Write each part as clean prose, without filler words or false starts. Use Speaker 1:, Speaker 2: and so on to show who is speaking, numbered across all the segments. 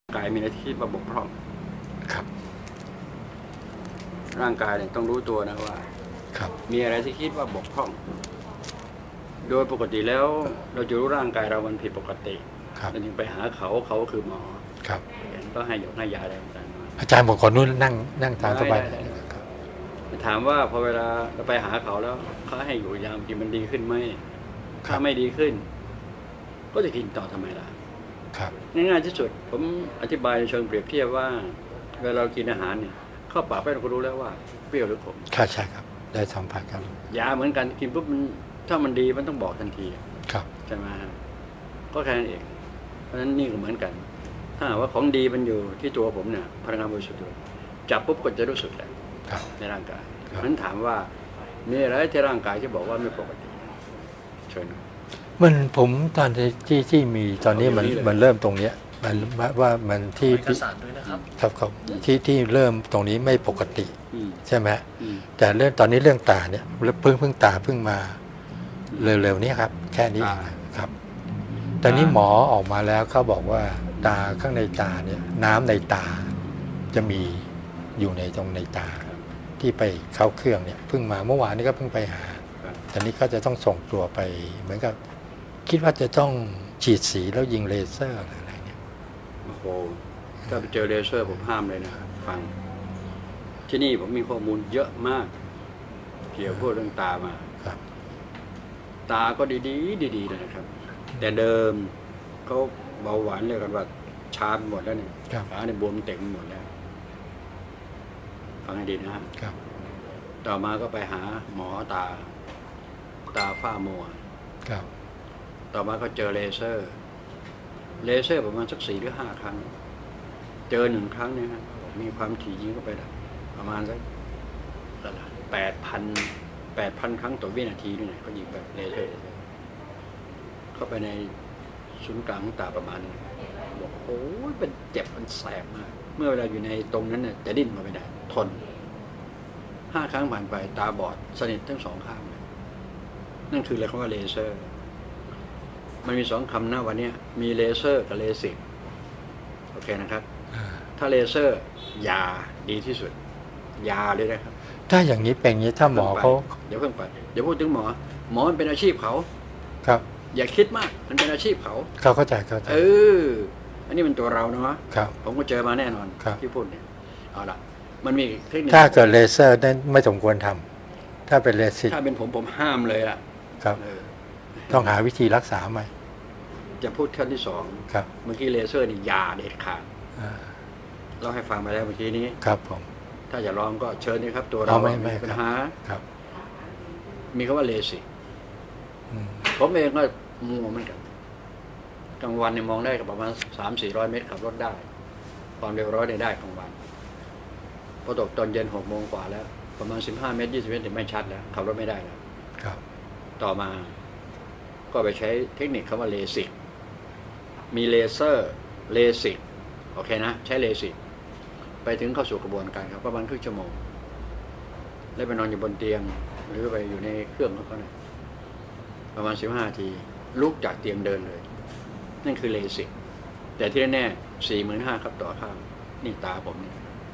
Speaker 1: กายมีหน้าที่มาบกพร่อง
Speaker 2: ครับ
Speaker 1: ร่างกายเนี่ยต้องรู้ตัวนะว่ามีอะไรที่คิดว่าบกพร่อง โดยปกติแล้วเราจะรู้ร่างกายเรามันผิดปกติเราจึงไปหาเขาคือหมอก็ให้ยาอะไรต่าง
Speaker 2: ๆอาจารย์บอกขอนุ่นนั่งตามสบาย
Speaker 1: ถามว่าพอเวลาเราไปหาเขาแล้วเขาให้อยู่ยากินมันดีขึ้นไหมถ้าไม่ดีขึ้นก็จะกินต่อทำไมล่ะง่ายๆที่สุดผมอธิบายในเชิงเปรียบเทียบว่าเวลาเรากินอาหารเนี่ยเข้าปากไปเราก็รู้แล้วว่าเปรี้ยวหรือขม
Speaker 2: ใช่ครับได้สัมผัสกัน
Speaker 1: ยาเหมือนกันกินปุ๊บมันถ้ามันดีมันต้องบอกทันทีใช่ไหมก็แค่นั้นเองเพราะฉะนั้นนี่ก็เหมือนกันถ้าว่าของดีมันอยู่ที่ตัวผมเนี่ยพลังงานบริสุทธิ์จับปุ๊บก็จะรู้สึกแหละในร่างกายนั้นถามว่ามีอะไรที่ร่างกายที่บอกว่าไม่ปกติเชิญ
Speaker 2: มันผมตอนที่มีตอนนี้มันเริ่มตรงเนี้ยมันว่ามันที่ครับที่เริ่มตรงนี้ไม่ปกติใช่ไหมแต่เรื่องตอนนี้เรื่องตาเนี่ยเพิ่งตาเพิ่งมาเร็วๆนี้ครับแค่นี้เองครับตอนนี้หมอออกมาแล้วเขาบอกว่าตาข้างในตาเนี่ยน้ำในตาจะมีอยู่ในตรงในตาที่ไปเข้าเครื่องเนี่ยเพิ่งมาเมื่อวานนี้ก็เพิ่งไปหาตอนนี้ก็จะต้องส่งตัวไปเหมือนกับคิดว่าจะต้องฉีดสีแล้วยิงเลเซอร์อะไรเนี่ย
Speaker 1: โอ้โหถ้าไปเจอเลเซอร์ผมห้ามเลยนะฟังที่นี่ผมมีข้อมูลเยอะมากเกี่ยวกับเรื่องตามาตาก็ดีเลยนะครับแต่เดิมเขาเบาหวานเรียกกันว่าชาหมดแล้วเนี่ยขาในบวมเต็มหมดแล้วฟังให้ดีนะครับต่อมาก็ไปหาหมอตาฝ้ามัวต่อมาก็เจอเลเซอร์ประมาณสัก4 หรือ 5 ครั้งเจอ1 ครั้งเนี่ยครับมีความถี่ยิงเข้าไปประมาณสัก8,000 ครั้งต่อวินาทีนี่ไงเขายิงแบบเลเซอร์เข้าไปในศูนย์กลางของตาประมาณบอกโอ้ยเป็นเจ็บมันแสบมากเมื่อเวลาอยู่ในตรงนั้นเนี่ยจะดิ้นมาไม่ได้ทน5 ครั้งผ่านไปตาบอดสนิททั้ง2 ข้างนั่นคืออะไรคำว่าเลเซอร์มันมี2 คำนะวันนี้มีเลเซอร์กับเลสิกโอเคนะครับถ้าเลเซอร์ยาดีที่สุดยาเลยนะครับ
Speaker 2: ถ้าอย่างนี้เป็นอย่างนี้ถ้าหมอเขา
Speaker 1: เดี๋ยวเพิ่งไปเดี๋ยวพูดถึงหมอมันเป็นอาชีพเขา
Speaker 2: ครับ
Speaker 1: อย่าคิดมากมันเป็นอาชีพเขา
Speaker 2: เข้าใจ
Speaker 1: อันนี้มันตัวเราเนาะผมก็เจอมาแน่นอนที่พูดเนี่ยเอาละมันมีเทคนิค
Speaker 2: ถ้าเกิดเลเซอร์นั้นไม่สมควรทำถ้าเป็นเลสิก
Speaker 1: ถ้าเป็นผมห้ามเลยล่ะ
Speaker 2: ครับต้องหาวิธีรักษาใหม่
Speaker 1: จะพูดขั้นที่2
Speaker 2: ครับ
Speaker 1: เมื่อกี้เลเซอร์นี่ยาเด็ดขาดเราให้ฟังไปแล้วเมื่อกี้นี้
Speaker 2: ครับผม
Speaker 1: ถ้าจะลองก็เชิญนี่ครับตัวเราไม่มีปัญหา
Speaker 2: ครับ
Speaker 1: มีคำว่าเลสิกผมเองก็มัวเหมือนกันกลางวันเนี่ยมองได้กับประมาณ300-400 เมตรขับรถได้ความเร็ว100ได้กลางวันพอตกตอนเย็น6 โมงกว่าแล้วประมาณ15 เมตร 20 เมตรถึงไม่ชัดแล้วขับรถไม่ได้แล้วต่อมาก็ไปใช้เทคนิคคำว่าเลสิกมีเลเซอร์เลสิกโอเคนะใช้เลสิกไปถึงเข้าสู่กระบวนการครับประมาณครึ่งชั่วโมงแล้วไปนอนอยู่บนเตียงหรือไปอยู่ในเครื่องเขาเนี่ยประมาณ15 นาทีลุกจากเตียงเดินเลยนั่นคือเลสิกแต่ที่แน่45,000ครับต่อข้างนี่ตาผมนี่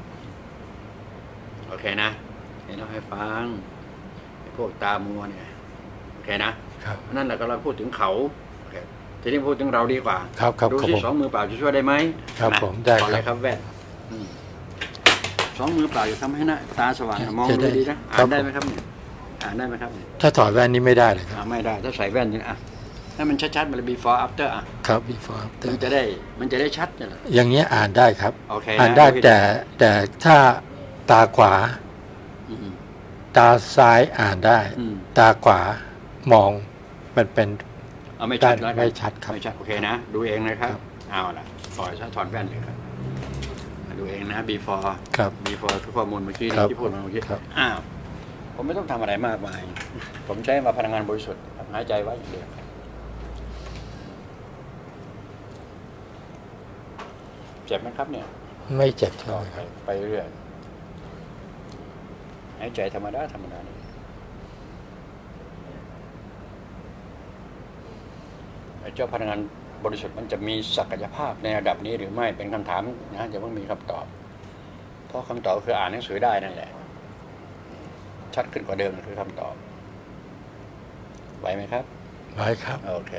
Speaker 1: โอเคนะเห็นเราให้ฟังพวกตามัวเนี่ยโอเคนะนั่นแหละก็เราพูดถึงเขาทีนี้พูดถึงเราดีกว่าดูที่2 มือเปล่าจะช่วยได้ไหม
Speaker 2: ครับผมได้
Speaker 1: ขออะไรครับแว่น2 มือเปล่าจะทำให้หน้าตาสว่างมองดูดีนะอ่านได้ไหมครับเนี่ยอ่านได้ไหมครับเนี่ย
Speaker 2: ถ้าถอดแว่นนี้ไม่ได้เลยครับ
Speaker 1: ไม่ได้ถ้าใส่แว่นนี่ถ้ามันชัดๆมัน before after
Speaker 2: ครับ before after
Speaker 1: มันจะได้ชัดเนี่ย
Speaker 2: อย่างนี้อ่านได้ครับ
Speaker 1: อ่
Speaker 2: านได้แต่ถ้าตาขวาตาซ้ายอ่านได้ตาขวามองมันเป็น
Speaker 1: ไม่ชัด
Speaker 2: ครับ
Speaker 1: ไม่ชัดโอเคนะดูเองนะครับเอาล่ะถอดแว่นเลยครับดูเองนะ before ทุกข้อมูลเมื่อกี้ที่พูดมาเมื่อกี้ผมไม่ต้องทำอะไรมากมายผมใช้มาพลังงานบริสุทธิ์หายใจไว้อย่างเดียวเจ็บไหมครับเนี่ย
Speaker 2: ไม่เจ็บเท่าไหร่ครับ
Speaker 1: ไปเรื่อยหายใจธรรมดานี่เจ้าพลังงานบริสุทธิ์มันจะมีศักยภาพในระดับนี้หรือไม่เป็นคำถามนะจะต้องมีคำตอบเพราะคำตอบคืออ่านหนังสือได้นั่นแหละชัดขึ้นกว่าเดิมคือคำตอบไหวไหมครับ
Speaker 2: ไหวครับ
Speaker 1: โอเค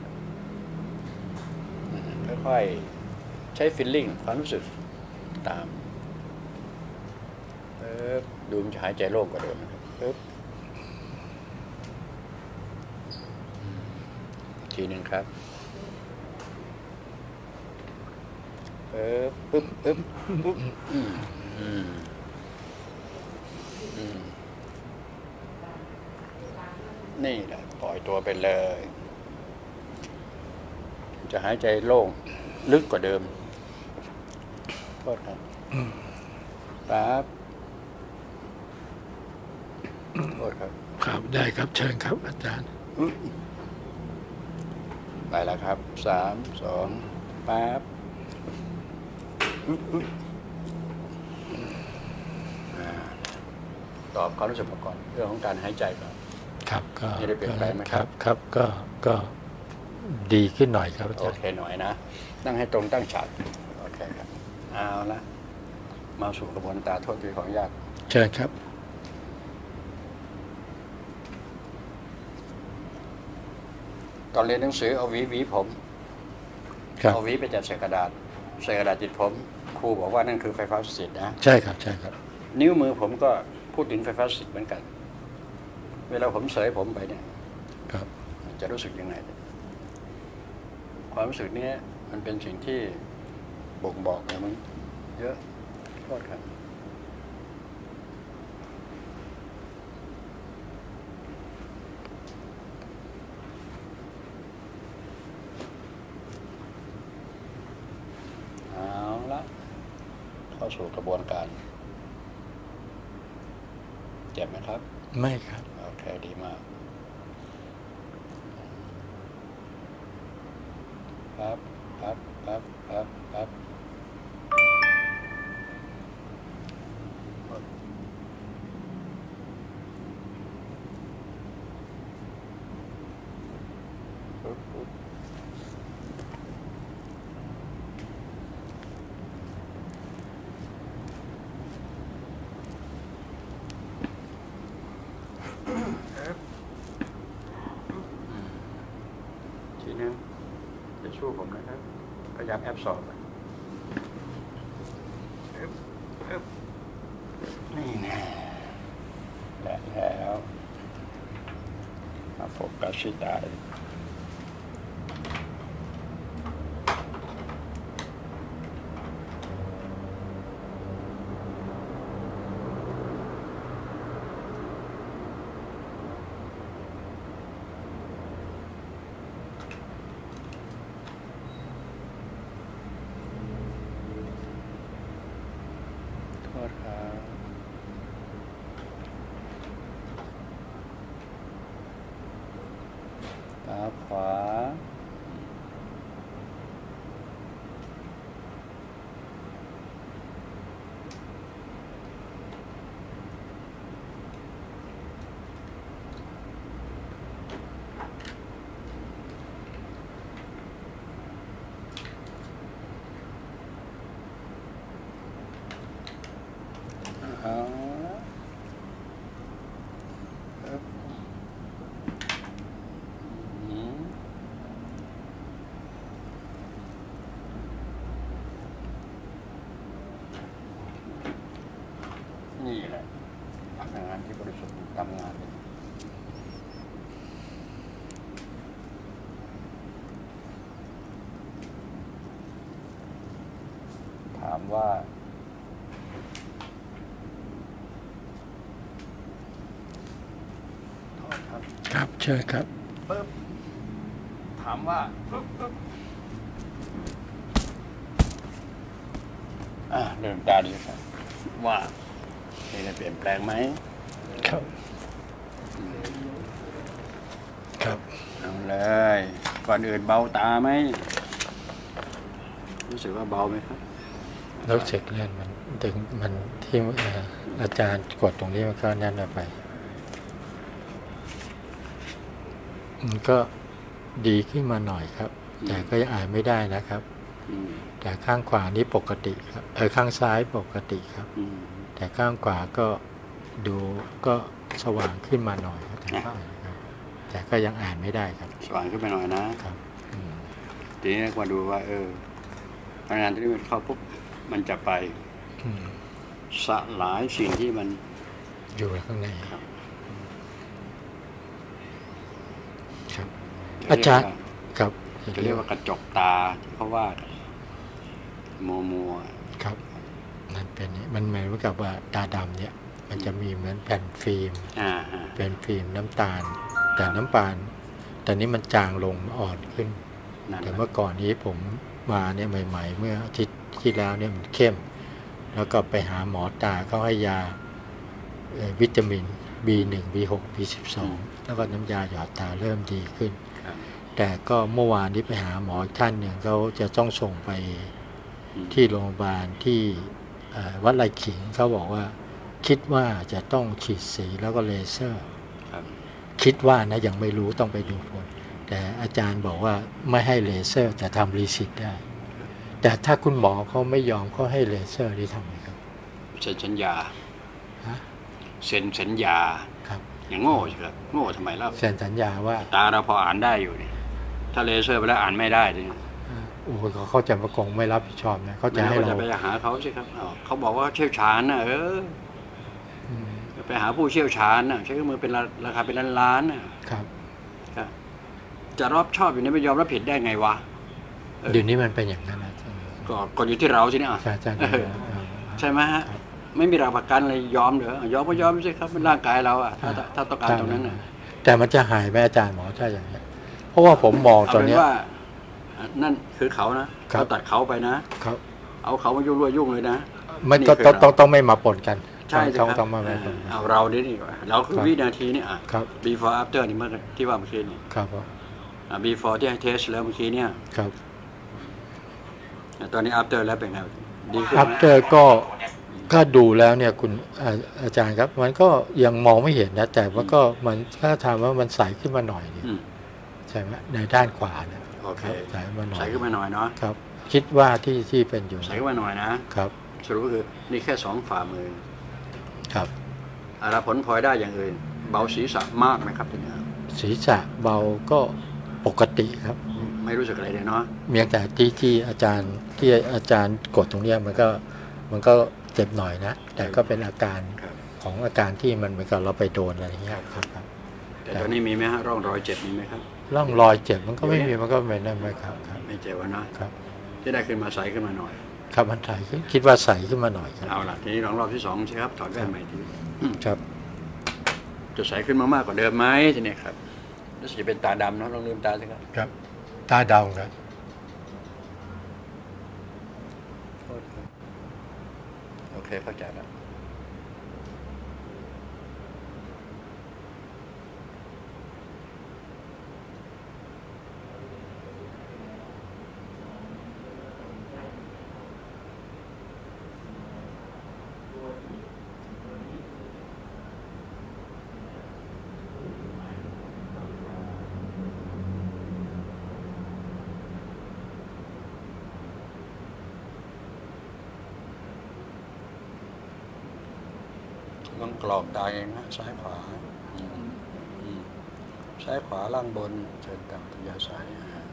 Speaker 1: ค่อยๆใช้ฟีลลิ่งความรู้สึกตามดูมันจะหายใจโล่งกว่าเดิมนะครับทีหนึ่งครับปึ๊บนี่แหละปล่อยตัวไปเลยจะหายใจโล่งลึกกว่าเดิมโทษครับปั๊บโทษครับ
Speaker 2: ครับได้ครับเชิญครับอาจารย์
Speaker 1: ไปแล้วครับ3 2ปั๊บตอบความรู้สึกมาก่อนเรื่องของการหายใจก่อน
Speaker 2: ครับก็
Speaker 1: ได้เปลี่ยนแปลงไหมครับ
Speaker 2: ครับก็ดีขึ้นหน่อยครับ
Speaker 1: โอเคหน่อยนะนั่งให้ตรงตั้งฉากโอเคครับเอาละมาสู่กระบวนการโทษทีของญาติ
Speaker 2: เชิญครับ
Speaker 1: ตอนเรียนหนังสือเอาหวีผมเอาหวีไปจัดใส่กระดาษติดผมครูบอกว่านั่นคือไฟฟ้าสถิตนะ
Speaker 2: ใช่ครับใช่ครับ
Speaker 1: นิ้วมือผมก็พูดถึงไฟฟ้าสถิตเหมือนกันเวลาผมเสยผมไปเนี่ย
Speaker 2: ครับ
Speaker 1: จะรู้สึกยังไงความรู้สึกนี้มันเป็นสิ่งที่บ่งบอกอะไรมันเยอะโทษครับเอาละเข้าสู่กระบวนการเจ็บไหมครับ
Speaker 2: ไม่ครับ
Speaker 1: โอเคดีมากครับทีนึงจะช่วยผมนะครับพยายามแอบสอบนี่แน่แล้วมาโฟกัสที่ตาโทษครับตาขวาเอานี่แหละพลังงานที่บริสุทธิ์ทำงานถามว่า
Speaker 2: ครับเชิญครับ
Speaker 1: ปึ๊บถามว่าปึ๊บเริ่มตาดีครับว่ามีอะไรเปลี่ยนแปลงไหม
Speaker 2: ครับ
Speaker 1: เอาเลยก่อนอื่นเบาตาไหมรู้สึกว่าเบาไหมครับ
Speaker 2: รู้สึกเลื่อนมันถึงมันที่อาจารย์กดตรงนี้มันก็นั่นไปมันก็ดีขึ้นมาหน่อยครับแต่ก็ยังอ่านไม่ได้นะครับ แต่ข้างขวานี้ปกติครับข้างซ้ายปกติครับแต่ข้างขวาก็ดูก็สว่างขึ้นมาหน่อยแต่ก็ยังอ่านไม่ได้ครับ
Speaker 1: สว่างขึ้นมาหน่อยนะครับทีนี้มาดูว่าพลังงานที่มันเข้าปุ๊บมันจะไปสลายสิ่งที่มัน
Speaker 2: อยู่ข้างในครับอาจารย์ครับ
Speaker 1: จะเรียกว่ากระจกตาที่เขาว่ามัว
Speaker 2: ครับนั่นเป็นมันหมายกับว่าตาดำเนี่ยมันจะมีเหมือนแผ่นฟิล์มเป็นฟิล์มน้ำตาลแต่น้ำตาลแต่นี้มันจางลงอ่อนขึ้นแต่เมื่อก่อนนี้ผมมาเนี่ยใหม่ๆเมื่ออาทิตย์ที่แล้วเนี่ยมันเข้มแล้วก็ไปหาหมอตาเขาให้ยาวิตามิน B1 B6 B12 แล้วก็น้ำยาหยอดตาเริ่มดีขึ้นแต่ก็เมื่อวานนี้ไปหาหมอท่านหนึ่งเขาจะต้องส่งไปที่โรงพยาบาลที่วัดไร่ขิงเขาบอกว่าคิดว่าจะต้องฉีดสีแล้วก็เลเซอร์คิดว่านะยังไม่รู้ต้องไปดูผลแต่อาจารย์บอกว่าไม่ให้เลเซอร์แต่ทำรีสิตได้แต่ถ้าคุณหมอเขาไม่ยอมเขาให้เลเซอร์ที่ทำไงครับ
Speaker 1: เซ็นสัญญาเซ็นสัญญาครับอย่างโง่ใช่ครับโง่ทำไมล่ะ
Speaker 2: เซ็นสัญญาว่า
Speaker 1: ตาเราพออ่านได้อยู่นี่ถ้าเลเซอร์ไปแล้วอ่านไม่ได้ดิ
Speaker 2: โอ้เขาจะประกงไม่รับผิดชอบนะเขาจะให้เรา
Speaker 1: ไปหาเขาใช่ครับเขาบอกว่าเชี่ยวชาญนะไปหาผู้เชี่ยวชาญนะใช้เครื่องมือเป็นราคาเป็นล้านๆนะครับจะรับชอบอยู่นี่ไม่ยอมรับผิดได้ไงวะ
Speaker 2: เดี๋ยวนี้มันเป็นอย่างนั้นนะ
Speaker 1: ก็อยู่ที่เราใช่ไหมใช่ไหมฮะไม่มีหลักประกันเลยยอมเหรอยอมก็ยอมใช่ครับเป็นร่างกายเราถ้าต้องการตรงนั้น
Speaker 2: แต่มันจะหายไหมอาจารย์หมอถ้าอย่างนี้เพราะว่าผมมองตอนนี้
Speaker 1: ว่านั่นคือเขานะเขาตัดเขาไปนะครับเอาเขามายุ่งเลยนะ
Speaker 2: มันก็ต้องไม่มาปนกัน
Speaker 1: ใช่
Speaker 2: ต้องมาไม่ปน
Speaker 1: เอาเราดีกว่าเราคือวินาทีนี่before after นี่เมื่อที่ว่าเมื่อกี้นี่
Speaker 2: ครับ
Speaker 1: before ที่ให้เทสแล้วเมื่อกี้เนี่ย
Speaker 2: ครับ
Speaker 1: ตอนนี้ after แล้วเป็นไง
Speaker 2: ดีขึ้น after ก็ดูแล้วเนี่ยคุณอาจารย์ครับมันก็ยังมองไม่เห็นนะแต่ว่าก็มันถ้าถามว่ามันใสขึ้นมาหน่อยนี่ใช่ไหมในด้านขวาเนี่ย
Speaker 1: ใสมาหน่อยใสขึ้นมาหน่อยเนาะ
Speaker 2: ครับคิดว่าที่เป็นอยู่
Speaker 1: ใสขึ้นมาหน่อยนะครับสรุปก็คือนี่แค่2 ฝ่ามือ
Speaker 2: ครับ
Speaker 1: อะไรผลพลอยได้อย่างอื่นเบาศีรษะมากไหมครับทีนี้
Speaker 2: ศีรษะเบาก็ปกติครับ
Speaker 1: ไม่รู้สึกอะไรเลยเนาะ
Speaker 2: เพียงแต่ที่อาจารย์กดตรงนี้มันก็เจ็บหน่อยนะแต่ก็เป็นอาการของอาการที่มันเหมือนกับเราไปโดนอะไรอย่างเงี้ยครับ
Speaker 1: แต่ตอนนี้มีไหมฮะร่องรอยเจ็บมีไหมครับ
Speaker 2: ร่องรอยเจ็บมันก็ไม่มีมันก็ไม่ได้ไหมครับ
Speaker 1: ไม่เจ็บวะนะครับที่ได้ขึ้นมาใสขึ้นมาหน่อย
Speaker 2: ครับมันใสขึ้นคิดว่าใสขึ้นมาหน่อยครับ
Speaker 1: เอาล่ะทีนี้รอบที่2ใช่ครับถอดแว่นใหม่ที
Speaker 2: ครับ
Speaker 1: จะใสขึ้นมามากกว่าเดิมไหมทีนี้ครับแล้วจะเป็นตาดำนะลองลืมตาสิครับ
Speaker 2: ครับตาดำครับ
Speaker 1: โอเคเข้าใจแล้วต้องกรอกตาเองนะซ้ายขวาซ้ายขวาล่างบนเชิญตามปัญญาซ้าย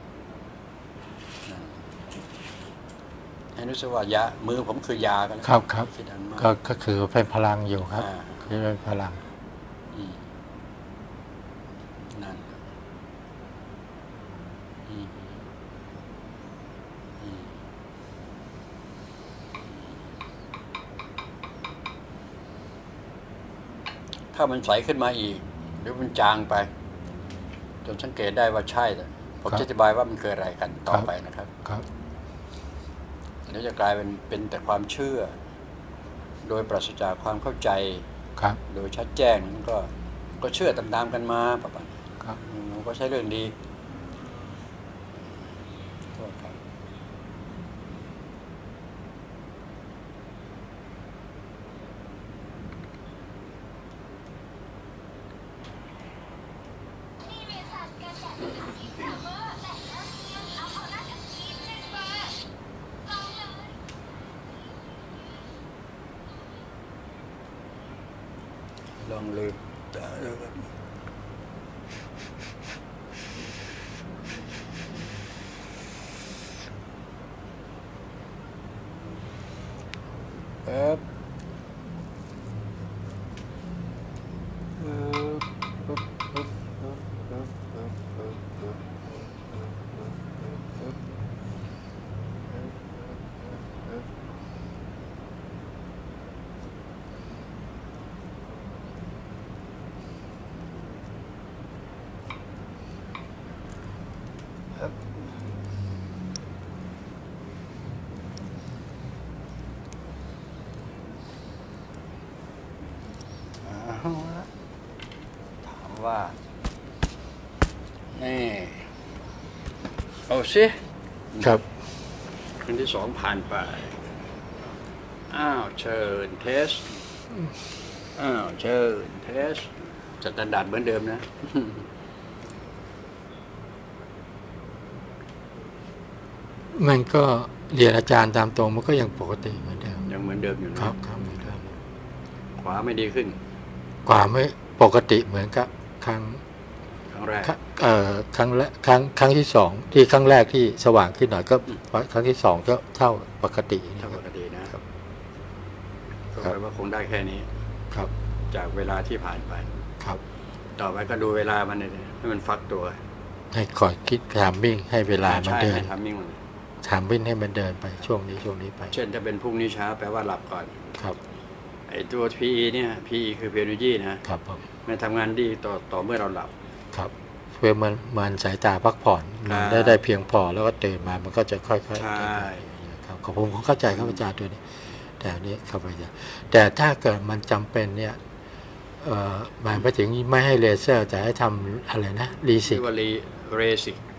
Speaker 1: ให้รู้สึกว่ายามือผมคือยากัน
Speaker 2: ครับก็คือเป็นพลังอยู่ครับคือเป็นพลัง
Speaker 1: นั่นถ้ามันใสขึ้นมาอีกหรือมันจางไปจนสังเกตได้ว่าใช่ผมจะอธิบายว่ามันคืออะไรกันต่อไปนะครับแล้วจะกลายเป็นแต่ความเชื่อโดยปราศจากความเข้าใจโดยชัดแจ้งก็เชื่อตามๆกันมาประมาณมันก็ใช่เรื่องดีลองลืมครับถามว่านี่เอาสิ
Speaker 2: ครับ
Speaker 1: ครั้งที่2ผ่านไปอ้าวเชิญเทสอ้าวเชิญเทสสแตนดาร์ดเหมือนเดิมนะ
Speaker 2: มันก็เรียนอาจารย์ตามตรงมันก็ยังปกติเหมือนเดิม
Speaker 1: ยังเหมือนเดิมอยู่
Speaker 2: นะครับครับเหมือนเดิม
Speaker 1: ขวาไม่ดีขึ้น
Speaker 2: ขวาไม่ปกติเหมือนกับครั้ง
Speaker 1: แรก
Speaker 2: ครั้งที่2ที่ครั้งแรกที่สว่างขึ้นหน่อยก็ครั้งที่2ก็เท่าปกติ
Speaker 1: นะครับก็แปลว่าคงได้แค่นี้
Speaker 2: ครับ
Speaker 1: จากเวลาที่ผ่านไป
Speaker 2: ครับ
Speaker 1: ต่อไปก็ดูเวลามันให้มันฟักตัว
Speaker 2: ให้คอยคิดทามมิ่งให้เวลามันเดิน
Speaker 1: ทามมิ่ง
Speaker 2: ให้มันเดินไปช่วงนี้ไป
Speaker 1: เช่นถ้าเป็นพรุ่งนี้เช้าแปลว่าหลับก่อน
Speaker 2: ครับ
Speaker 1: ไอ้ตัว PE เนี่ย PE คือ Energy นะครับมันทำงานดีต่อเมื่อเราหลับ
Speaker 2: ครับเพื่อมันสายตาพักผ่อนได้เพียงพอแล้วก็ตื่นมามันก็จะค่อยๆ
Speaker 1: ใช่
Speaker 2: ครับผมเข้าใจครับอาจารย์ด้วยนี่แต่นี้เข้าไปแต่ถ้าเกิดมันจำเป็นเนี่ยหมายไปถึงไม่ให้เลเซอร์แต่ให้ทำอะไรนะรีสิก
Speaker 1: เรสิก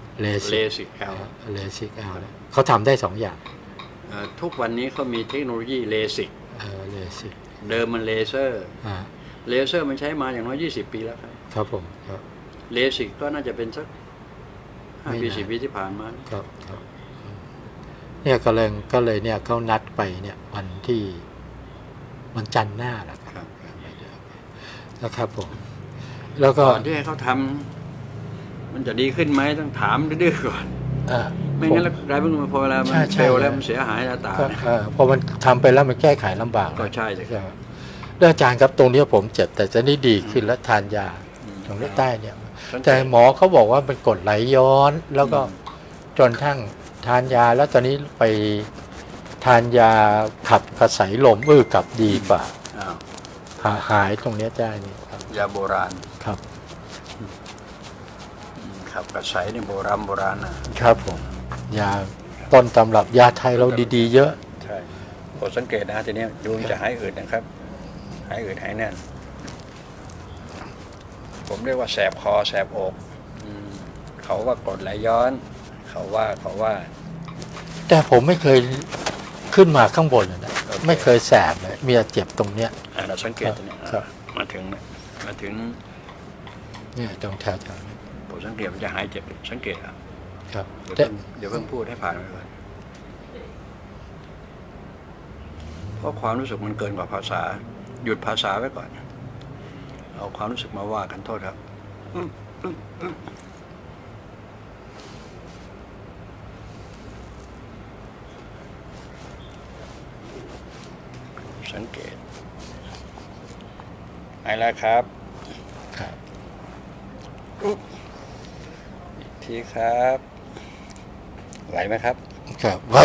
Speaker 2: เขาทำได้2อย่าง
Speaker 1: ทุกวันนี้เขามีเทคโนโลยีเลสิกเดิมมันเลเซอร์มันใช้มาอย่างน้อย20 ปีแล้ว
Speaker 2: ครับผมครับ
Speaker 1: เลสิกก็น่าจะเป็นสัก5 ปี 10 ปีที่ผ่านมา
Speaker 2: ครับเนี่ยก็เลยเนี่ยเขานัดไปเนี่ยวันจันทร์หน้าแหละครับนะครับผมแล้วก็
Speaker 1: ก่อนที่ให้เขาทำมันจะดีขึ้นไหมต้องถามดื้อๆก่อนไม่งั้นแล้วกลายเป็นพอเวลามันเฟลแล้วมันเสียหายตา
Speaker 2: พอมันทำไปแล้วมันแก้ไขลำบาก
Speaker 1: ก็ใช่เลยครับ
Speaker 2: อาจารย์ครับตรงนี้ผมเจ็บแต่จะนี่ดีขึ้นแล้วทานยาตรงนี้ใต้เนี่ยแต่หมอเขาบอกว่าเป็นกรดไหลย้อนแล้วก็จนทั้งทานยาแล้วตอนนี้ไปทานยาขับกระสายลมกลับดีกว่าหายตรงนี้ได้นี่ครับ
Speaker 1: ยาโบราณ
Speaker 2: ครับ
Speaker 1: ขับกระสายนี่โบราณ
Speaker 2: นะครับผมยาต้นตำรับยาไทยเราดีๆเยอะ
Speaker 1: ใช่ผมสังเกตนะทีนี้ดูจะหายอืดนะครับหายอืดหายแน่นผมเรียกว่าแสบคอแสบอกเขาว่ากรดไหลย้อนเขาว่า
Speaker 2: แต่ผมไม่เคยขึ้นมาข้างบนเลยนะไม่เคยแสบเลยมีเจ็บตรงเนี้ย
Speaker 1: เราสังเกตตรงนี้มาถึง
Speaker 2: เนี่ยตรงแถว
Speaker 1: ผมสังเกตมันจะหายเจ็บสังเกต
Speaker 2: ครับ
Speaker 1: เดี๋ยวเพิ่งพูดให้ผ่านไปก่อนเพราะความรู้สึกมันเกินกว่าภาษาหยุดภาษาไว้ก่อนเอาความรู้สึกมาว่ากันโทษครับสังเกตไปแล้วครับอีกทีครับไหวไหมครับ
Speaker 2: ครับไหว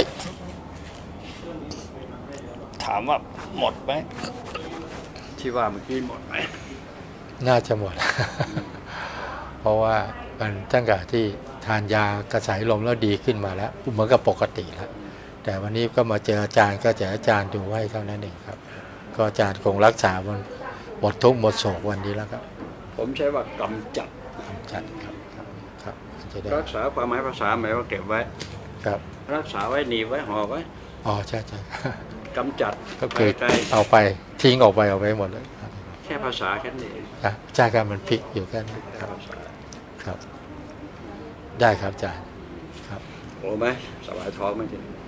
Speaker 1: ถามว่าหมดไหมที่ว่าเมื่อกี้หมดไหม
Speaker 2: น่าจะหมด เพราะว่ามันตั้งแต่ที่ทานยากระสายลมแล้วดีขึ้นมาแล้วเหมือนกับปกติแล้วแต่วันนี้ก็มาเจออาจารย์ก็จะอาจารย์ดูให้เท่านั้นเองครับก็อาจารย์คงรักษามันหมดทุกข์หมดโศกวันนี้แล้วครับ
Speaker 1: ผมใช้ว่ากำจัด
Speaker 2: ครับ
Speaker 1: รักษาความหมายภาษาหมายว่าเก็บไว้
Speaker 2: ครับ
Speaker 1: รักษาไว้หนีไว้ห่อไว้
Speaker 2: ใช่
Speaker 1: กำจัด
Speaker 2: ก็คือเอาไปทิ้งออกไปหมดเลย
Speaker 1: แค่ภาษาแค่นี้
Speaker 2: ใช่ครับมันพลิกอยู่แค่นี้ครับได้ครับอาจารย์ครับ
Speaker 1: โอ้ไหมสบายท้องไหมที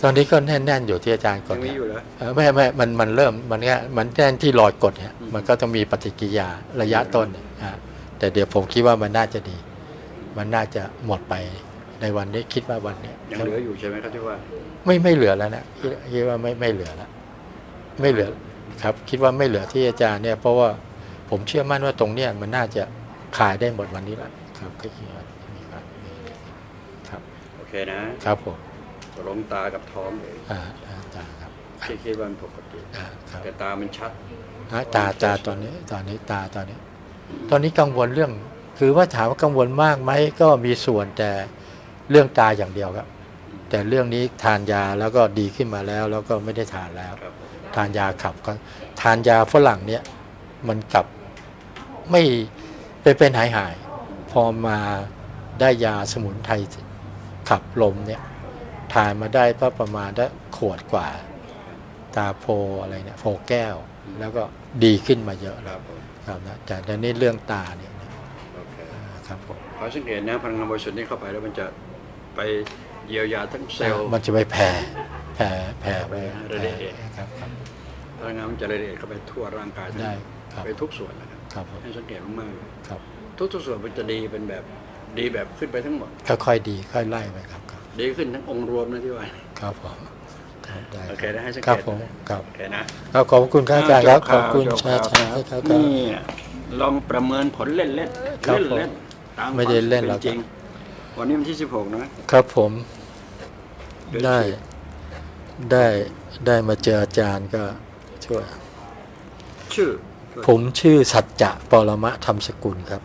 Speaker 2: ตอนนี้ก็แน่นๆอยู่ที่อาจารย์ก
Speaker 1: ยั
Speaker 2: ด
Speaker 1: งมีอยู่เหรอ
Speaker 2: ไม่มันเริ่มมันแน่นที่รอยกดเนี่ยมันก็ต้องมีปฏิกิริยาระยะต้นเนี่ยแต่เดี๋ยวผมคิดว่ามันน่าจะดี มันน่าจะหมดไปในวันนี้คิดว่าวันนี้
Speaker 1: ยังเหลืออยู่ใช่ไหมครับที่ว่า
Speaker 2: ไม่เหลือแล้วนะคิดว่าไม่เหลือแล้วไม่เหลือครับคิดว่าไม่เหลือที่อาจารย์เนี่ยเพราะว่าผมเชื่อมั่นว่าตรงเนี้ยมันน่าจะขายได้หมดวันนี้แล้วครับก็คิดว่าครับ
Speaker 1: โอเคนะครับ
Speaker 2: ผม
Speaker 1: หลงตากับท้องเลย
Speaker 2: อาจารย์ครับ
Speaker 1: ที่คิดว่ามันปกติ
Speaker 2: ครับ
Speaker 1: แต่ตามันชัด
Speaker 2: ตาตอนนี้ตอนนี้กังวลเรื่องคือว่าถามว่ากังวลมากไหมก็มีส่วนแต่เรื่องตาอย่างเดียวครับแต่เรื่องนี้ทานยาแล้วก็ดีขึ้นมาแล้วก็ไม่ได้ทานแล้ว
Speaker 1: ครับ
Speaker 2: ทานยาขับก็ทานยาฝรั่งเนี่ยมันกลับไม่เป็นหายพอมาได้ยาสมุนไพรขับลมเนี่ยทานมาได้ก็ประมาณได้ขวดกว่าตาโพอะไรเนี่ยโพแก้วแล้วก็ดีขึ้นมาเยอะ
Speaker 1: ค
Speaker 2: แล้
Speaker 1: รั
Speaker 2: ว
Speaker 1: บผม
Speaker 2: ครับนะแต่นี่เรื่องตาเนี่ย
Speaker 1: โอเค
Speaker 2: ครับผม
Speaker 1: ขอสังเกตนะพลังงานบริสุทธิ์นี้เข้าไปแล้วมันจะไปเยียวยาทั้งเซลล์
Speaker 2: มันจะไปแผ่ไป
Speaker 1: ระเดช
Speaker 2: ครับ
Speaker 1: พลังงานมันจะระเดชเข้าไปทั่วร่างกาย
Speaker 2: ได้ครับ
Speaker 1: ไปทุกส่วนนะครับ
Speaker 2: ครับผม
Speaker 1: ให้สังเกตมาก
Speaker 2: ครับ
Speaker 1: ๆทุกส่วนมันจะดีเป็นแบบดีแบบขึ้นไปทั้งหมด
Speaker 2: ค่อยๆดีค่อยไล่ไปครับ
Speaker 1: ดีขึ้นทั้งองค์รวมนะที่ว่า
Speaker 2: ครับผมครับได้
Speaker 1: โอเคนะให้สังเกต
Speaker 2: ครับผมครับ
Speaker 1: โอเคนะครับ
Speaker 2: ขอบคุณครับอาจารย์ครับขอบคุณ
Speaker 1: จ
Speaker 2: ชา
Speaker 1: ข่าว
Speaker 2: ครับ
Speaker 1: นี่ลองประเมินผลเล่น
Speaker 2: ครับ
Speaker 1: เล่นตาม
Speaker 2: ไม่ได้เล่น
Speaker 1: ควา
Speaker 2: หร
Speaker 1: ม
Speaker 2: อก
Speaker 1: เป็นจริงวันนี้วันที่16นะครับ
Speaker 2: ผมได้มาเจออาจารย์ก็ช่วย
Speaker 1: ชื่อ
Speaker 2: ผมชื่อสัจจะปรมะธรรมสกุลครับ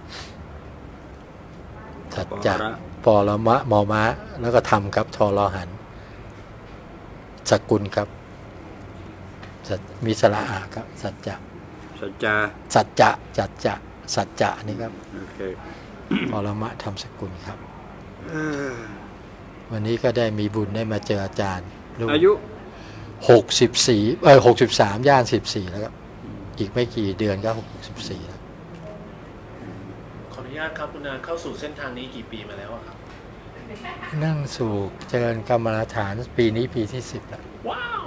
Speaker 2: สัจจะปรมะมอม้าแล้วก็ธรรมครับทอรอหันสกุลครับมีสระอาครับสัจจะ
Speaker 1: สัจจา
Speaker 2: สัจจะนี่ครับ
Speaker 1: โอเค
Speaker 2: ปรมะธรรมสกุลครับ วันนี้ก็ได้มีบุญได้มาเจออาจารย์
Speaker 1: อายุ
Speaker 2: 63ย่าน14แล้วครับอีกไม่กี่เดือนก็64แล้ว
Speaker 3: ขออนุญาตครับคุณอาเข้าสู่เส้นทางนี้กี่ปีมาแล้วอะครับ
Speaker 2: นั่งสู่เจริญกรรมฐานปีนี้ปีที่10แล้ว
Speaker 3: ว้าว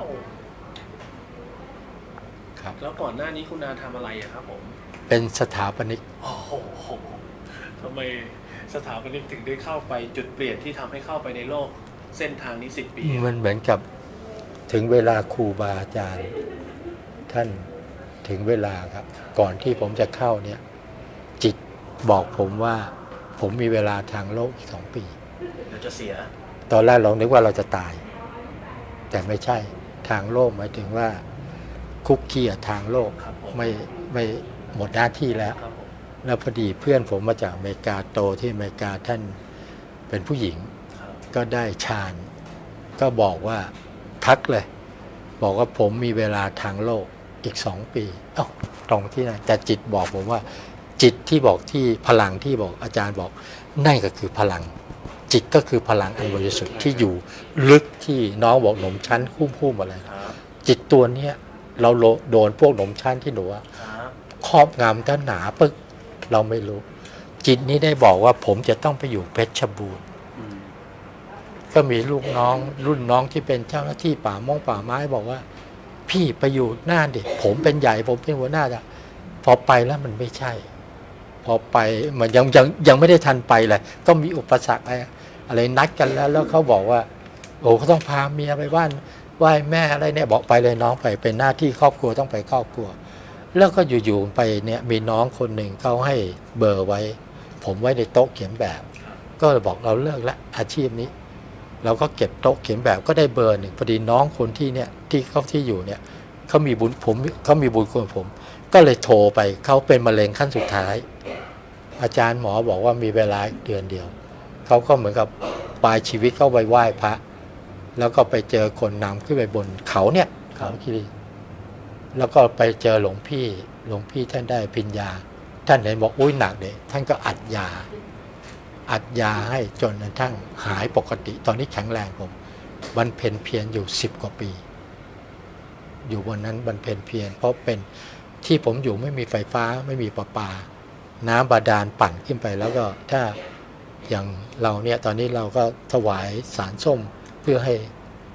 Speaker 2: ครับ
Speaker 3: แล้วก่อนหน้านี้คุณอาทำอะไรอะครับผม
Speaker 2: เป็นสถาปนิก
Speaker 3: โอ้โหทำไมสถาปนิกถึงได้เข้าไปจุดเปลี่ยนที่ทำให้เข้าไปในโลกเส้นทางนี้10 ปี
Speaker 2: มันเหมือนกับถึงเวลาครูบาอาจารย์ท่านถึงเวลาครับ ก่อนที่ผมจะเข้าเนี่ยจิตบอกผมว่าผมมีเวลาทางโลกอีก2 ปี
Speaker 3: เดี๋ยวจะเสีย
Speaker 2: ตอนแรกเรานึกว่าเราจะตาย แต่ไม่ใช่ทางโลกหมายถึงว่าคุกกี้กับทางโลก
Speaker 3: ครับผม
Speaker 2: ไม่หมดหน้าที่แล้ว
Speaker 3: ครับผม
Speaker 2: แล้วพอดีเพื่อนผมมาจากอเมริกาโตที่อเมริกาท่านเป็นผู้หญิง
Speaker 3: ครับ
Speaker 2: ก็ได้ฌานก็บอกว่าทักเลย บอกว่าผมมีเวลาทางโลกอีก2 ปีเอ้าตรงที่ไหนแต่จิตบอกผมว่า จิตที่บอกที่พลังที่บอกอาจารย์บอกนั่นก็คือพลัง จิตก็คือพลังอันบริสุทธิ์ที่อยู่ลึกที่น้องบอกหนมชั้นคุ้มอะไร
Speaker 3: ครับ
Speaker 2: จิตตัวเนี้ยเราโดนพวกหนมชั้นที่หนูว่า
Speaker 3: ครับ
Speaker 2: ครอบงำท่านหนาปึ๊กเราไม่รู้ จิตนี้ได้บอกว่าผมจะต้องไปอยู่เพชรบูรณ์ก็มีลูกน้องรุ่นน้องที่เป็นเจ้าหน้าที่ป่าไม้บอกว่า พี่ไปอยู่หน้าดิผมเป็นใหญ่ผมเป็นหัวหน้าจ้ะพอไปแล้วมันไม่ใช่ พอไปมันยังไม่ได้ทันไปเลยก็มีอุปสรรคอะไรนัดกันแล้วเขาบอกว่าโอ้เขาต้องพาเมียไปบ้านไหว้แม่อะไรเนี่ยบอกไปเลยน้องไปเป็นหน้าที่ครอบครัวต้องไปครอบครัว แล้วก็อยู่ๆไปเนี่ยมีน้องคนหนึ่งเขาให้เบอร์ไว้ ผมไว้ในโต๊ะเขียนแบบ ก็บอกเราเลิกแล้วอาชีพนี้ เราก็เก็บโต๊ะเขียนแบบก็ได้เบอร์หนึ่งพอดีน้องคนที่เนี่ยที่เขาที่อยู่เนี่ยเขามีบุญเขามีบุญคุณผม ก็เลยโทรไปเขาเป็นมะเร็งขั้นสุดท้าย อาจารย์หมอบอกว่ามีเวลาเดือนเดียวเขาก็เหมือนกับปลายชีวิตเขาไปไหว้พระ แล้วก็ไปเจอคนนำขึ้นไปบนเขาเนี่ยเขาคีรีแล้วก็ไปเจอหลวงพี่ท่านได้ปริญญาท่านเห็นบอกอุ้ยหนักเลยท่านก็อัดยาให้จนกระทั่งหายปกติตอนนี้แข็งแรงผมบรรเพ็ญเพียรอยู่10 กว่าปี อยู่บนนั้นบรรเพ็ญเพียรเพราะเป็นที่ผมอยู่ไม่มีไฟฟ้าไม่มีประปา น้ำบาดาลปั่นขึ้นไปแล้วก็ถ้าอย่างเราเนี่ยตอนนี้เราก็ถวายสารส้มเพื่อให้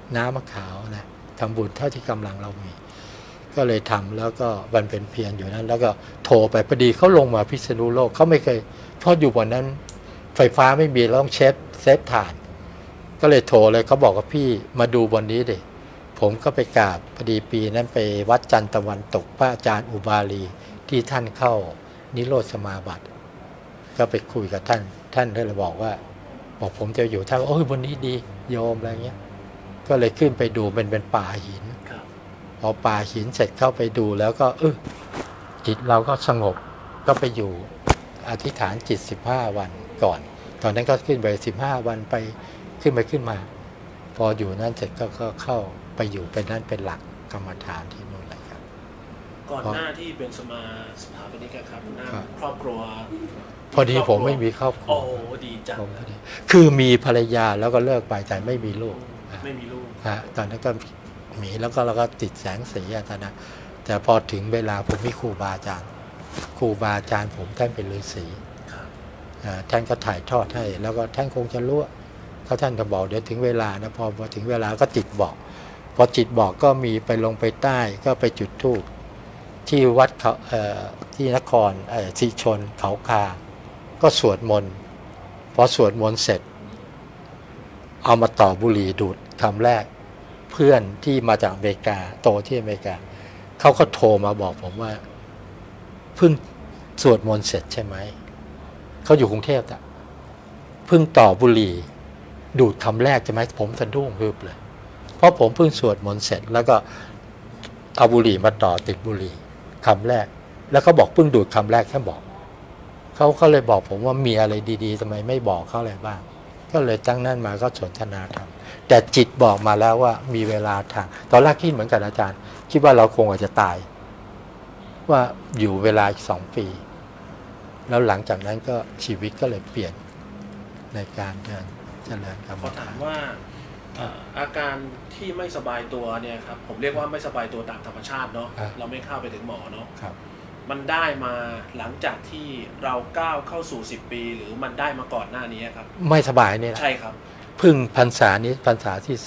Speaker 2: น้ำมะขาวนะทำบุญเท่าที่กำลังเรามี ก็เลยทำแล้วก็วันเป็นเพียรอยู่นั้นแล้วก็โทรไปพอดีเขาลงมาพิษณุโลกเขาไม่เคยเพราะอยู่บนนั้นไฟฟ้าไม่มีต้องเซฟถ่านก็เลยโทรเลยเขาบอกว่าพี่มาดูบนนี้ดิผมก็ไปกราบพอดีปีนั้นไปวัดจันทร์ตะวันตกพระอาจารย์อุบาลีที่ท่านเข้านิโรธสมาบัติก็ไปคุยกับท่านเลยบอกว่าบอกผมจะอยู่ท่านโอ้ยบนนี้ดีโยมอะไรเงี้ยก็เลยขึ้นไปดูเป็นป่าหินพอป่าหินเสร็จเข้าไปดูแล้วก็จิตเราก็สงบก็ไปอยู่อธิษฐานจิต15 วันก่อนตอนนั้นก็ขึ้นไป15 วันไปขึ้นมาพออยู่นั่นเสร็จก็เข้าไปอยู่เป็นนั่นเป็นหลักกรรมฐานที่นู่นเลยครับ
Speaker 3: ก่อนหน้าที่เป็นสถาปนิกครับหน้าครอบครัว
Speaker 2: พอดีผมไม่มีครอบครัว
Speaker 3: โอ้ดีจัง
Speaker 2: คือมีภรรยาแล้วก็เลิกไปแต่ไม่มีลูก
Speaker 3: ไม่มีลูก
Speaker 2: ตอนนั้นก็มีแล้วก็เราก็ติดแสงสีตอนนั้นแต่พอถึงเวลาผมมีครูบาอาจารย์ผมท่านเป็นฤาษีท่านก็ถ่ายทอดให้แล้วก็ท่านคงจะรู้เขาท่านก็บอกเดี๋ยวถึงเวลานะพอถึงเวลาก็จิตบอกพอจิตบอกก็มีไปลงไปใต้ก็ไปจุดธูปที่วัดเขาที่นครศรีชนเขาคาก็สวดมนต์พอสวดมนต์เสร็จเอามาต่อบุหรี่ดูดคำแรกเพื่อนที่มาจากอเมริกาโตที่อเมริกาเขาก็โทรมาบอกผมว่าเพิ่งสวดมนต์เสร็จใช่ไหมเขาอยู่กรุงเทพอะเพิ่งต่อบุหรี่ดูดคำแรกใช่ไหมผมสะดุ้งฮึบเลยเพราะผมเพิ่งสวดมนต์เสร็จแล้วก็เอาบุหรี่มาต่อติดบุหรี่คำแรกแล้วก็บอกเพิ่งดูดคำแรกแค่บอกเขาเลยบอกผมว่ามีอะไรดีๆทำไมไม่บอกเขาอะไรบ้างก็เลยตั้งนั่นมาก็สนทนาธรรมแต่จิตบอกมาแล้วว่ามีเวลาทางตอนแรกคิดเหมือนกันอาจารย์คิดว่าเราคงอาจจะตายว่าอยู่เวลาอีก2 ปีแล้วหลังจากนั้นก็ชีวิตก็เลยเปลี่ยนในการเดินเจริญกรรมฐาน
Speaker 3: ว่าอาการที่ไม่สบายตัวเนี่ยครับผมเรียกว่าไม่สบายตัวตามธรรมชาติเนาะเราไม่เข้าไปถึงหมอเนาะมันได้มาหลังจากที่เราก้าวเข้าสู่10 ปีหรือมันได้มาก่อนหน้านี้ครับ
Speaker 2: ไม่สบายเนี่ย
Speaker 3: ใช่ครับ
Speaker 2: พึ่งพรรษานี้พรรษาที่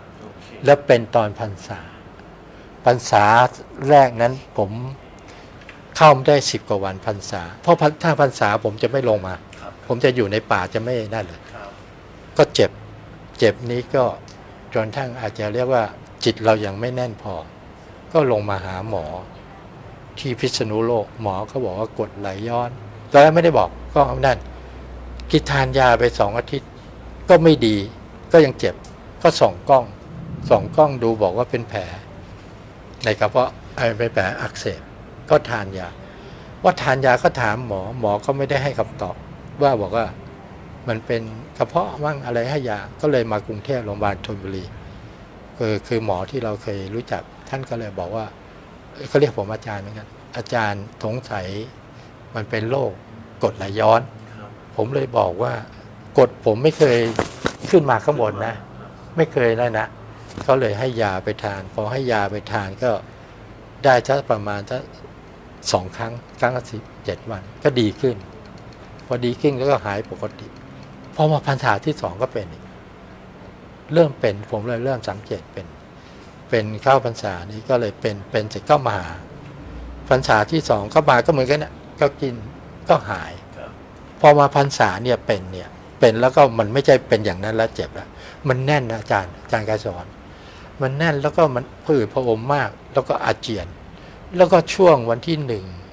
Speaker 2: 3แล้วเป็นตอนพรรษาแรกนั้นผมเข้าได้10 กว่าวันพรรษาเพราะถ้าพรรษาผมจะไม่ลงมาผมจะอยู่ในป่าจะไม่นั่นเลยก็เจ็บนี้ก็จนทั้งอาจจะเรียกว่าจิตเรายังไม่แน่นพอก็ลงมาหาหมอที่พิษณุโลกหมอเขาบอกว่ากรดไหลย้อนตอนแรกไม่ได้บอกก็นั่นกินทานยาไป2 อาทิตย์ก็ไม่ดีก็ยังเจ็บก็ส่องกล้องดูบอกว่าเป็นแผลในกระเพาะเป็นแผลอักเสบก็ทานยาก็ถามหมอก็ไม่ได้ให้คำตอบว่าบอกว่ามันเป็นกระเพาะมั่งอะไรให้ยาก็เลยมากรุงเทพโรงพยาบาลธนบุรีคือหมอที่เราเคยรู้จักท่านก็เลยบอกว่าเขาเรียกผมอาจารย์เหมือนกันอาจารย์สงสัยมันเป็นโรคกรดไหลย้อนผมเลยบอกว่ากรดผมไม่เคยขึ้นมาข้างบนนะไม่เคยนะเขาเลยให้ยาไปทานพอให้ยาไปทานก็ได้สักประมาณสัก2 ครั้งละ7 วันก็ดีขึ้นพอดีขึ้นแล้วก็หายปกติพอมาพรรษาที่2ก็เป็นเริ่มเป็นผมเลยเริ่มสังเกตเป็นเข้าพรรษานี้ก็เลยเป็นเสร็จก็มาพรรษาที่2ก็มาก็เหมือนกันนะก็กินก็หายพอมาพรรษาเนี่ยเป็นแล้วก็มันไม่ใช่เป็นอย่างนั้นแล้วเจ็บแล้วมันแน่นนะอาจารย์กายสอนมันแน่นแล้วก็มันผืดพออมมากแล้วก็อาเจียนแล้วก็ช่วงวันที่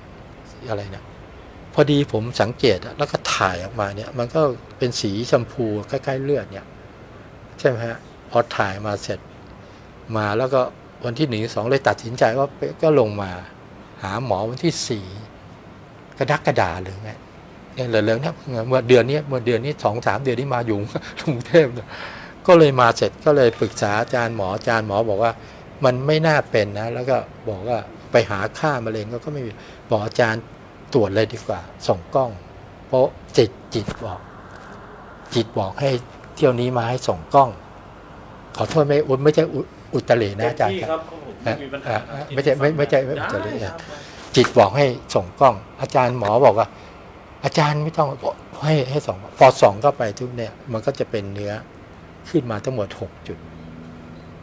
Speaker 2: 1อะไรนะพอดีผมสังเกตแล้วก็ถ่ายออกมาเนี่ยมันก็เป็นสีชมพูคล้ายๆเลือดเนี่ยใช่ไหมฮะพอถ่ายมาเสร็จมาแล้วก็วันที่1 2เลยตัดสินใจว่าก็ลงมาหาหมอวันที่4กระดักกระดาเลยไงเนี่ยเร็วๆเนี่ยเมื่อเดือนนี้2-3 เดือนนี้มาอยู่กรุงเทพก็เลยมาเสร็จก็เลยปรึกษาอาจารย์หมอบอกว่ามันไม่น่าเป็นนะแล้วก็บอกว่าไปหาค่ามะเร็งก็ไม่มีบอกอาจารย์ตรวจเลยดีกว่าส่องกล้องเพราะจิตบอกให้เที่ยวนี้มาให้ส่องกล้องขอโทษไม่ใช่อุตรินะอาจารย์ครับไม่ใช่อุตริจิตบอกให้ส่องกล้องอาจารย์หมอบอกว่าอาจารย์ไม่ต้องให้ส่องพอส่องเข้าไปทุกเนี่ยมันก็จะเป็นเนื้อขึ้นมาทั้งหมด6 จุด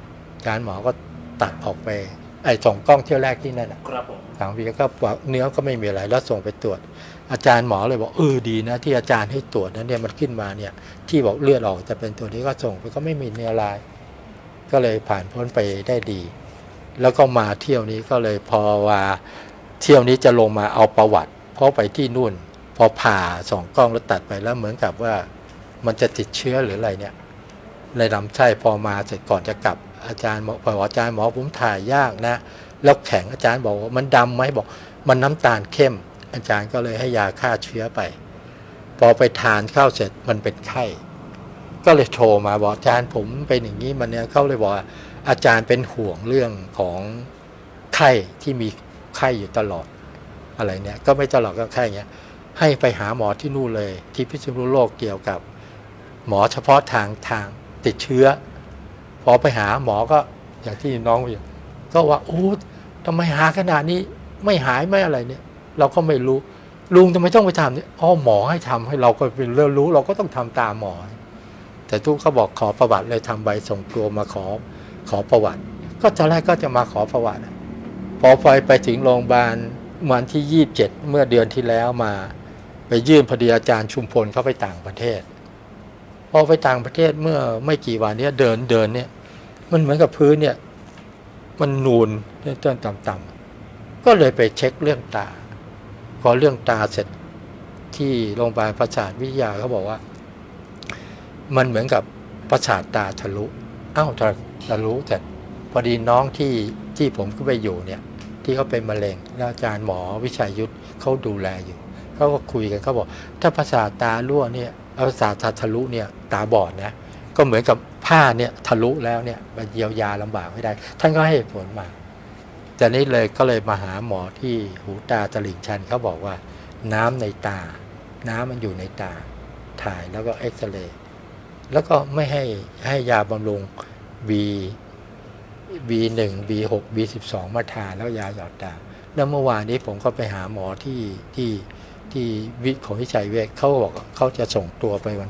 Speaker 2: จารย์หมอก็ตัดออกไปส่งกล้องเที่ยวแรกที่นั่น
Speaker 3: ครับผม
Speaker 2: 3 ปีก็บอกเนื้อก็ไม่มีอะไรแล้วส่งไปตรวจอาจารย์หมอเลยบอกดีนะที่อาจารย์ให้ตรวจนั้นเนี่ยมันขึ้นมาเนี่ยที่บอกเลือดออกจะเป็นตัวนี้ก็ส่งไปก็ไม่มีเนื้อลายก็เลยผ่านพ้นไปได้ดีแล้วก็มาเที่ยวนี้ก็เลยพอว่าเที่ยวนี้จะลงมาเอาประวัติเพราะไปที่นู่นพอผ่าส่องกล้องแล้วตัดไปแล้วเหมือนกับว่ามันจะติดเชื้อหรืออะไรเนี่ยในลำไส้พอมาเสร็จก่อนจะกลับอาจารย์บอกอาจารย์หมอผมถ่ายยากนะแล้วแข็งอาจารย์บอกว่ามันดำไหมบอกมันน้ำตาลเข้มอาจารย์ก็เลยให้ยาฆ่าเชื้อไปพอไปทานข้าวเสร็จมันเป็นไข้ก็เลยโทรมาบอกอาจารย์ผมเป็นอย่างนี้มันเนี่ยเขาเลยบอกอาจารย์เป็นห่วงเรื่องของไข้ที่มีไข้อยู่ตลอดอะไรเนี่ยก็ไม่ตลอดก็ไข้เงี้ยให้ไปหาหมอที่นู่นเลยที่พิษณุโลกเกี่ยวกับหมอเฉพาะทางติดเชื้อพอไปหาหมอก็อย่างที่น้องบอกก็ว่าโอ้ทำไมหาขนาดนี้ไม่หายไม่อะไรเนี่ยเราก็ไม่รู้ลุงทำไมต้องไปทำเนี่ยหมอให้ทำให้เราก็เป็นเรื่องรู้เราก็ต้องทำตามหมอแต่ทุกเขาบอกขอประวัติเลยทำใบส่งตัวมาขอประวัติก็ตอนแรกก็จะมาขอประวัติพอไปถึงโรงพยาบาลวันที่27เมื่อเดือนที่แล้วมาไปยื่นพอดีอาจารย์ชุมพลเขาไปต่างประเทศพอไปต่างประเทศเมื่อไม่กี่วันนี้เดินเนี่ยมันเหมือนกับพื้นเนี่ยมันนูนต้นต่ำๆก็เลยไปเช็คเรื่องตาพอเรื่องตาเสร็จที่โรงพยาบาลประสาทวิทยาเขาบอกว่ามันเหมือนกับประสาทตาทะลุทะลุแต่พอดีน้องที่ผมก็ไปอยู่เนี่ยที่เขาเป็นมะเร็งแล้วอาจารย์หมอวิชัยยุทธเขาดูแลอยู่เขาก็คุยกันเขาบอกถ้าประสาทตารั่วเนี่ยประสาทตาทะลุเนี่ยตาบอดนะก็เหมือนกับผ้าเนี่ยทะลุแล้วเนี่ยมันเยียวยาลำบากไม่ได้ท่านก็ให้ผลมาจากนี้เลยก็เลยมาหาหมอที่หูตาตลิ่งชันเขาบอกว่าน้ำในตาน้ำมันอยู่ในตาถ่ายแล้วก็เอ็กซเรย์แล้วก็ไม่ให้ยาบำรุง B1 B6 B12 มาทานแล้วยาหยอดตาแล้วเมื่อวานนี้ผมก็ไปหาหมอที่ของวิชัยเวชเขาบอกเขาจะส่งตัวไปวัน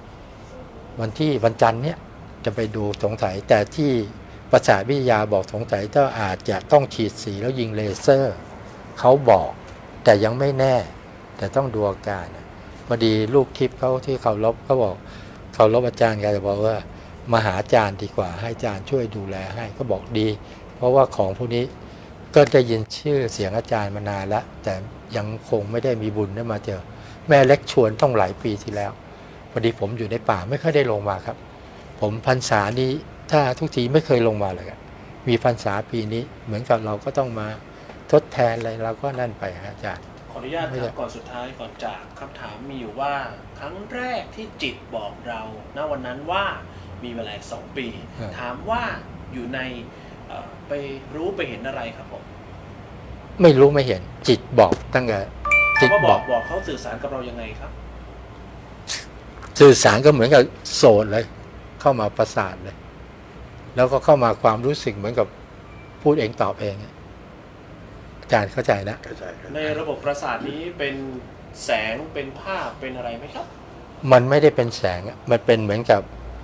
Speaker 2: จันทร์เนี้ยจะไปดูสงสัยแต่ที่ประสาทวิทยาบอกสงสัยถ้าอาจจะต้องฉีดสีแล้วยิงเลเซอร์เขาบอกแต่ยังไม่แน่แต่ต้องดูอาการพอดีลูกทิพย์เขาที่เคารพเขาบอกเคารพอาจารย์ก็จะบอกว่ามาหาอาจารย์ดีกว่าให้อาจารย์ช่วยดูแลให้ก็บอกดีเพราะว่าของพวกนี้ก็ได้ยินชื่อเสียงอาจารย์มานานแล้วแต่ยังคงไม่ได้มีบุญได้มาเจอแม่เล็กชวนต้องหลายปีที่แล้วพอดีผมอยู่ในป่าไม่ค่อยได้ลงมาครับผมพรรษานี้ถ้าทุกทีไม่เคยลงมาเลยมีพรรษาปีนี้เหมือนกับเราก็ต้องมาทดแทนอะไรเราก็นั่นไปอาจารย์
Speaker 3: ขออนุญาตครับก่อนสุดท้ายก่อนจากคำถามมีอยู่ว่าครั้งแรกที่จิตบอกเราณวันนั้นว่ามีเวลา2 ปีถามว่าอยู่ในไปรู้ไปเห็นอะไรครับผม
Speaker 2: ไม่รู้ไม่เห็นจิตบอกตั้งแต่
Speaker 3: จิตบอกเขาสื่อสารกับเรายังไงครับ
Speaker 2: สื่อสารก็เหมือนกับโสดเลยเข้ามาประสานเลยแล้วก็เข้ามาความรู้สึกเหมือนกับพูดเองตอบเองอาจารย์เข้าใจนะ
Speaker 3: ในระบบประสาทนี้เป็นแสงเป็นภาพเป็นอะไรไหมครับ
Speaker 2: มันไม่ได้เป็นแสงมันเป็นเหมือนกับ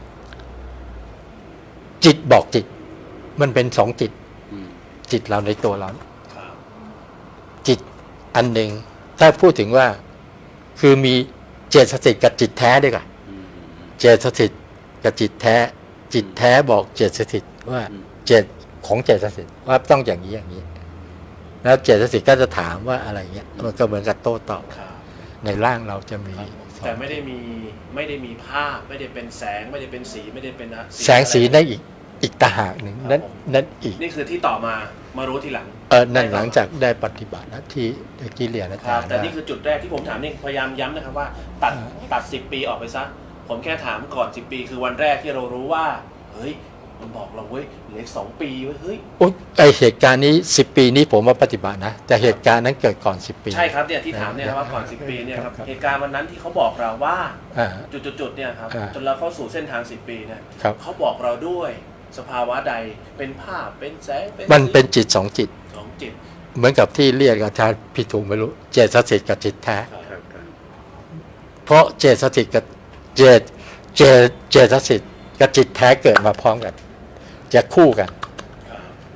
Speaker 2: จิตบอกจิตมันเป็น2 จิตจิตเราในตัวเราจิตอันหนึ่งถ้าพูดถึงว่าคือมีเจตสิกกับจิตแท้ด้วยกันเจตสิกกับจิตแท้จิตแท้บอกเจตสิกว่าเจตของเจตสิกว่าต้องอย่างนี้อย่างนี้แล้วเจตสิกก็จะถามว่าอะไรเงี้ยมันก็เหมือนกับโต้ตอบในร่างเราจะมี
Speaker 3: แต่ไม่ได้มีภาพไม่ได้เป็นแสงไม่ได้เป็นสีไม่ได้เป็น
Speaker 2: แสงสีนั่นอีกต่างหากหนึ่งนั่นอีก
Speaker 3: นี่คือที่ต่อมารู้ทีหลัง
Speaker 2: นั่นหลังจากได้ปฏิบัตินะที่กิเลสอาจารย์
Speaker 3: แต่นี่คือจุดแรกที่ผมถามนี่พยายามย้ำนะครับว่าตัด10 ปีออกไปซะผมแค่ถามก่อน10 ปีคือวันแรกที่เรารู้ว่าเฮ้ยมันบอกเราเว้ยเหลือ2 ปีเว้ยเฮ้ย
Speaker 2: ไอเหตุการณ์นี้10 ปีนี้ผมมาปฏิบัตินะแต่เหตุการณ์นั้นเกิดก่อน10 ปี
Speaker 3: ใช่ครับเนี่ยที่ถามเนี่ยว่าก่อน10 ปีเนี่ยครับเหตุการณ์วันนั้นที่เขาบอกเราว่าจุดเนี่ยครับจนเราเข้าสู่เส้นทาง10 ปีเนี่ยเขาบอกเราด้วยสภาวะใดเป็นภาพเป็นแสง
Speaker 2: มันเป็นจิต2 จิตเหมือนกับที่เรียกอาจารย์ผิดถูกไม่รู้เจตสิกกับจิตแท้เพราะเจตสิกกับเจตสิกกับจิตแท้เกิดมาพร้อมกันจะคู่กัน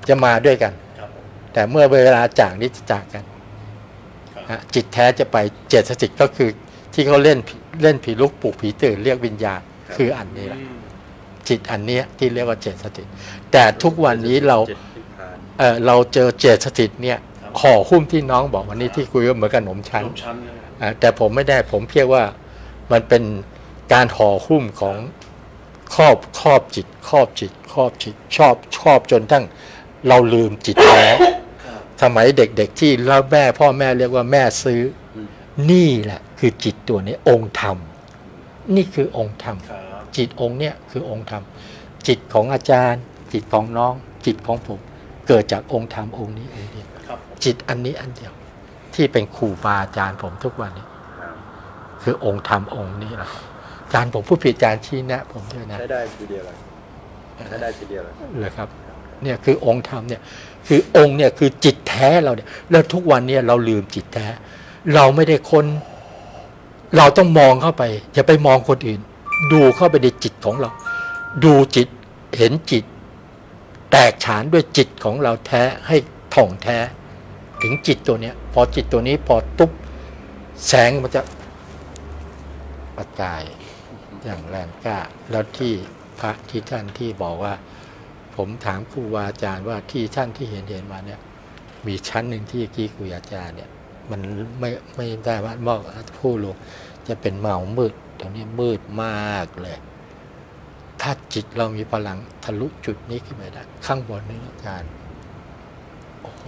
Speaker 2: จะมาด้วยกัน
Speaker 3: ครับผม
Speaker 2: แต่เมื่อเวลาจากนี้จะจากกัน
Speaker 3: ครับ
Speaker 2: จิตแท้จะไปเจตสิกก็คือที่เขาเล่นผีลุกปลุกผีตื่นเรียกวิญญาณคืออันนี้แหละ
Speaker 3: อืม
Speaker 2: จิตอันเนี้ยที่เรียกว่าเจตสถิตแต่ทุกวันนี้เรา
Speaker 1: จิตนิพพาน
Speaker 2: เราเจอเจตสถิตเนี่ยห่อหุ้มที่น้องบอกวันนี้ที่คุยก็เหมือนกับขนมชั้น
Speaker 3: ขนมชั้นนะ
Speaker 2: แต่ผมไม่ได้ผมเพียงว่ามันเป็นการห่อหุ้มของครอบจิตครอบจิตชอบจนทั้งเราลืมจิตแล้ว
Speaker 3: ครับ
Speaker 2: สมัยเด็กๆที่เราพ่อแม่เรียกว่าแม่ซื้ออนี่แหละคือจิตตัวนี้องค์ธรรมนี่คือองค์ธรรม
Speaker 3: ครับ
Speaker 2: จิตองค์เนี่ยคือองค์ธรรมจิตของอาจารย์ จิตของน้องจิตของผมเกิดจากองค์ธรรมองค์นี้องค์เดียว
Speaker 3: ครับ
Speaker 2: จิตอันนี้อันเดียวที่เป็นครูบาอาจารย์ผมทุกวันนี้
Speaker 1: ครับ
Speaker 2: คือองค์ธรรมองค์นี้แหละครับอาจารย์ผมผู้ผิดอาจารย์ชี้แนะผมด้วยนะ
Speaker 1: ใช้ได้ทีเดียวเลยใช้ได้ทีเดียวเลย
Speaker 2: เลยครับเนี่ยคือองค์ธรรมเนี่ยคือองค์เนี่ยคือจิตแท้เราเนี่ยแล้วทุกวันเนี่ยเราลืมจิตแท้ เราไม่ได้ค้นเราต้องมองเข้าไปอย่าไปมองคนอื่น ดูเข้าไปในจิตของเรา ดูจิตเห็นจิต แตกฉานด้วยจิตของเราแท้ให้ท่องแท้ ถึงจิตตัวเนี้ยพอจิตตัวนี้พอตุ๊บแสงมันจะประกายอย่างแรงกล้าแล้วที่พระที่ท่านที่บอกว่า ผมถามครูบาอาจารย์ว่าที่ท่านที่เห็นมาเนี่ยมีชั้นหนึ่งที่กี้ครูอาจารย์เนี่ยมันไม่ได้ว่ามอกผู้ลงจะเป็นเมามืดตรงนี้มืดมากเลยถ้าจิตเรามีพลังทะลุจุดนี้ขึ้นไปได้ข้างบนนี้อาจารย์โอ้โห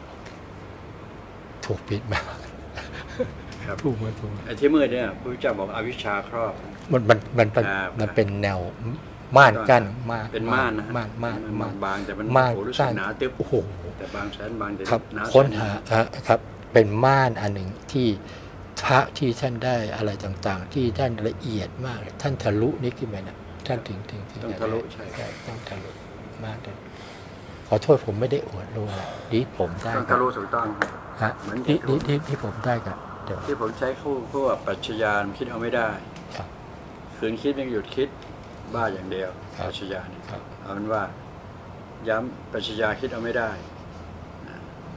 Speaker 2: ถูกปิดมาก
Speaker 1: ครับ
Speaker 2: ถูกมาถูก
Speaker 1: ไอ้ที่มืดเนี่ยพระพุทธเจ้าบอกอวิชชาครอบ
Speaker 2: มันเป็นแนวม่านกั้นม่าน
Speaker 1: เป็นม่านนะ
Speaker 2: ม่าน
Speaker 1: บางแต่มัน
Speaker 2: ม่าน
Speaker 1: โอ้โหรู้สึก
Speaker 2: กั้น
Speaker 1: หนาตึ๊บ
Speaker 2: โอ้โห
Speaker 1: แต่บางแสนบางแต่
Speaker 2: ครับ
Speaker 1: หนา
Speaker 2: ค้น
Speaker 1: แส
Speaker 2: หาครับ เป็นม่านอันหนึ่งที่พระที่ท่านได้อะไรต่างๆ ที่ท่านละเอียดมาก ท่านทะลุนี่ขึ้นไปนะท่านถึง
Speaker 1: ต้องทะลุใช่
Speaker 2: ต้องทะลุมากเลยขอโทษผมไม่ได้อวดรู้นะดีผมได้
Speaker 1: ต้อง
Speaker 2: ครั
Speaker 1: ทะ
Speaker 2: บ
Speaker 1: ลุถูกต้องครับ
Speaker 2: ฮะ
Speaker 1: เหมือน
Speaker 2: ที่ผมได้ครับเดี๋ยว
Speaker 1: ที่ผมใช้คู่ว่าปรัชญาคิดเอาไม่ได้
Speaker 2: ครับ
Speaker 1: คืนคิดยังหยุดคิดบ้าอย่างเดียว
Speaker 2: ครับ
Speaker 1: ปรัชญาเนี่ย
Speaker 2: ครับ
Speaker 1: เอาเป็นว่า ย้ำปรัชญาคิดเอาไม่ได้นะ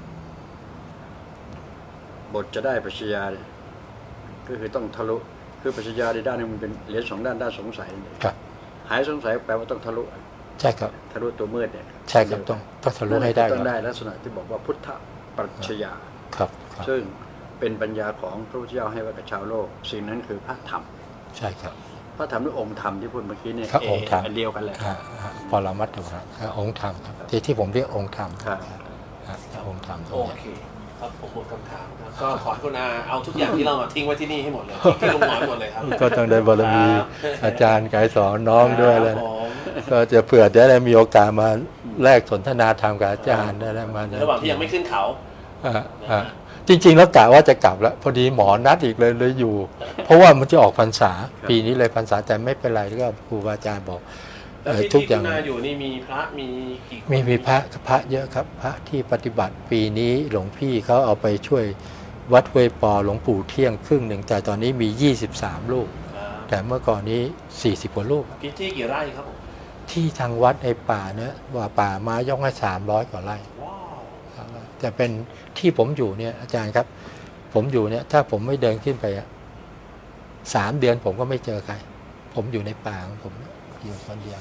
Speaker 1: บทจะได้ปรัชญาเนี่ยก็คือต้องทะลุคือปรัชญาในด้านนึงมันเป็นเหรียญสองด้านด้านสงสัยเนี่ย
Speaker 2: ครับ
Speaker 1: หายสงสัยแปลว่าต้องทะลุ
Speaker 2: ใช่ครับ
Speaker 1: ทะลุตัวมืดเนี่ย
Speaker 2: ใช่ครับต้องทะลุให้ได้ค
Speaker 1: ต้
Speaker 2: รั
Speaker 1: อง
Speaker 2: บ
Speaker 1: ได้ลักษณะที่บอกว่าพุทธปรัชญา
Speaker 2: ครับครับ
Speaker 1: ซึ่งเป็นปัญญาของพระพุทธเจ้าให้ไว้กับชาวโลก สิ่งนั้นคือพระธรรม
Speaker 2: ใช่ครับ
Speaker 1: พระธรรมหรือองค์ธรรมที่พูดเมื่อกี้เนี่ย
Speaker 2: ครับองค์ธรรม
Speaker 1: อันเดียวกันแหละ
Speaker 2: ปรมัตถ์ครับองค์ธรรมครับที่ผมเรียกองค์ธรรม
Speaker 1: ครับ
Speaker 2: องค์ธรรมตร
Speaker 3: โอง
Speaker 2: นี้
Speaker 3: เคครับผมหมดคำถามครับก็ขอให้คุณอาเอาทุกอย่างที่เรามาทิ้งไว้ที่นี่ให้หมดเลยทิ้งลงหมอนหมดเลยครับ
Speaker 2: ก็ต้องได้บารมี
Speaker 3: ครับ
Speaker 2: อาจารย์กายสอนน้องด้วยแล้ว
Speaker 3: ครับ
Speaker 2: นะ
Speaker 3: ผม
Speaker 2: ก็จะเผื่อจะได้มีโอกาสมาแลกสนทนาธรรมกับอาจารย์ได้มา
Speaker 3: ในระหว่างที่ยังไม่ขึ้นเขา
Speaker 2: จริงๆแล้วกะว่าจะกลับแล้วพอดีหมอนัดอีกเลยอยู่ เพราะว่ามันจะออกพรรษา ปีนี้เลยพรรษาแต่ไม่เป็นไรก็ครูบาอาจารย์บอก
Speaker 3: แล้วที่
Speaker 2: ทุก
Speaker 3: ที่
Speaker 2: อย่าง
Speaker 3: คุณอาอยู่นี่มีพระมีกี่คน
Speaker 2: มีพระเยอะครับ พระที่ปฏิบัติปีนี้หลวงพี่เขาเอาไปช่วยวัดห้วยปอหลวงปู่เที่ยงครึ่งหนึ่งแต่ตอนนี้มี 23 ลูก
Speaker 3: ครับ
Speaker 2: แต่เมื่อก่อนนี้ 40 กว่าลูก
Speaker 3: กี่ที่กี่ไร่ครับผม
Speaker 2: ที่ทางวัดในป่าเนี่ยว่าป่าไม้ยกให้300 กว่าไร่
Speaker 3: ว้าว
Speaker 2: แต่เป็นที่ผมอยู่เนี่ยอาจารย์ครับ ผมอยู่เนี่ยถ้าผมไม่เดินขึ้นไป3 เดือนผมก็ไม่เจอใคร ผมอยู่ในป่าของผมอยู่คนเดียว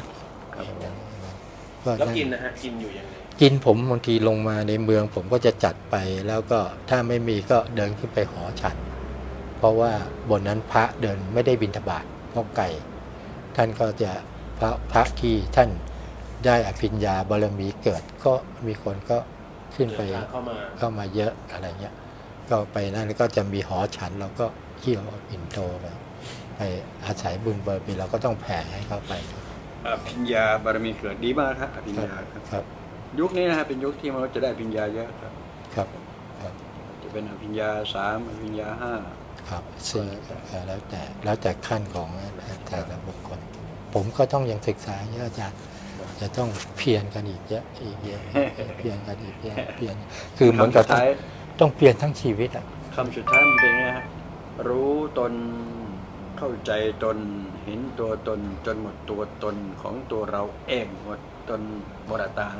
Speaker 2: ก็
Speaker 3: แล้ว
Speaker 2: นั่น
Speaker 3: กินนะฮะกินอยู่ยังไง
Speaker 2: กินผมบางทีลงมาในเมืองผมก็จะจัดไปแล้วก็ถ้าไม่มีก็เดินขึ้นไปหอฉัน เพราะว่าบนนั้นพระเดินไม่ได้บิณฑบาตเพราะไก่ ท่านก็จะพระที่ท่านได้อภิญญาบารมีเกิด ก็มีคนก็ขึ้นไป
Speaker 3: เดินทางเข้ามา
Speaker 2: เยอะอะไรเงี้ยก็ไปนั่นก็จะมีหอฉันเราก็เที่ยวอินโทรไปอาศัยบุญบารมีเราก็ต้องแผ่ให้เข้าไป
Speaker 1: อภิญญาบารมีเกิดดีมากครับอภิญญาครับ
Speaker 2: ครับ
Speaker 1: ยุคนี้นะฮะเป็นยุคที่มนุษย์จะได้อภิญญาเยอะครับ
Speaker 2: ครับครับ
Speaker 1: จะเป็นอภิญญา3อภิญญา5
Speaker 2: ครับซึ่งแล้วแต่ขั้นของแต่ละบุคคล ผมก็ต้องยังศึกษาเยอะอาจารย์จะต้องเพียรกันอีกเยอะเพียรกันอีกเยอะเพียรคือเหมือนกับต้องเปลี่ยนทั้งชีวิตอ่ะ
Speaker 1: คำสุดท้ายมันเป็นไงฮะรู้ตนเข้าใจตนเห็นตัวตนจนหมดตัวตนของตัวเราเองหมดตนหมดอัตตานั่นเอง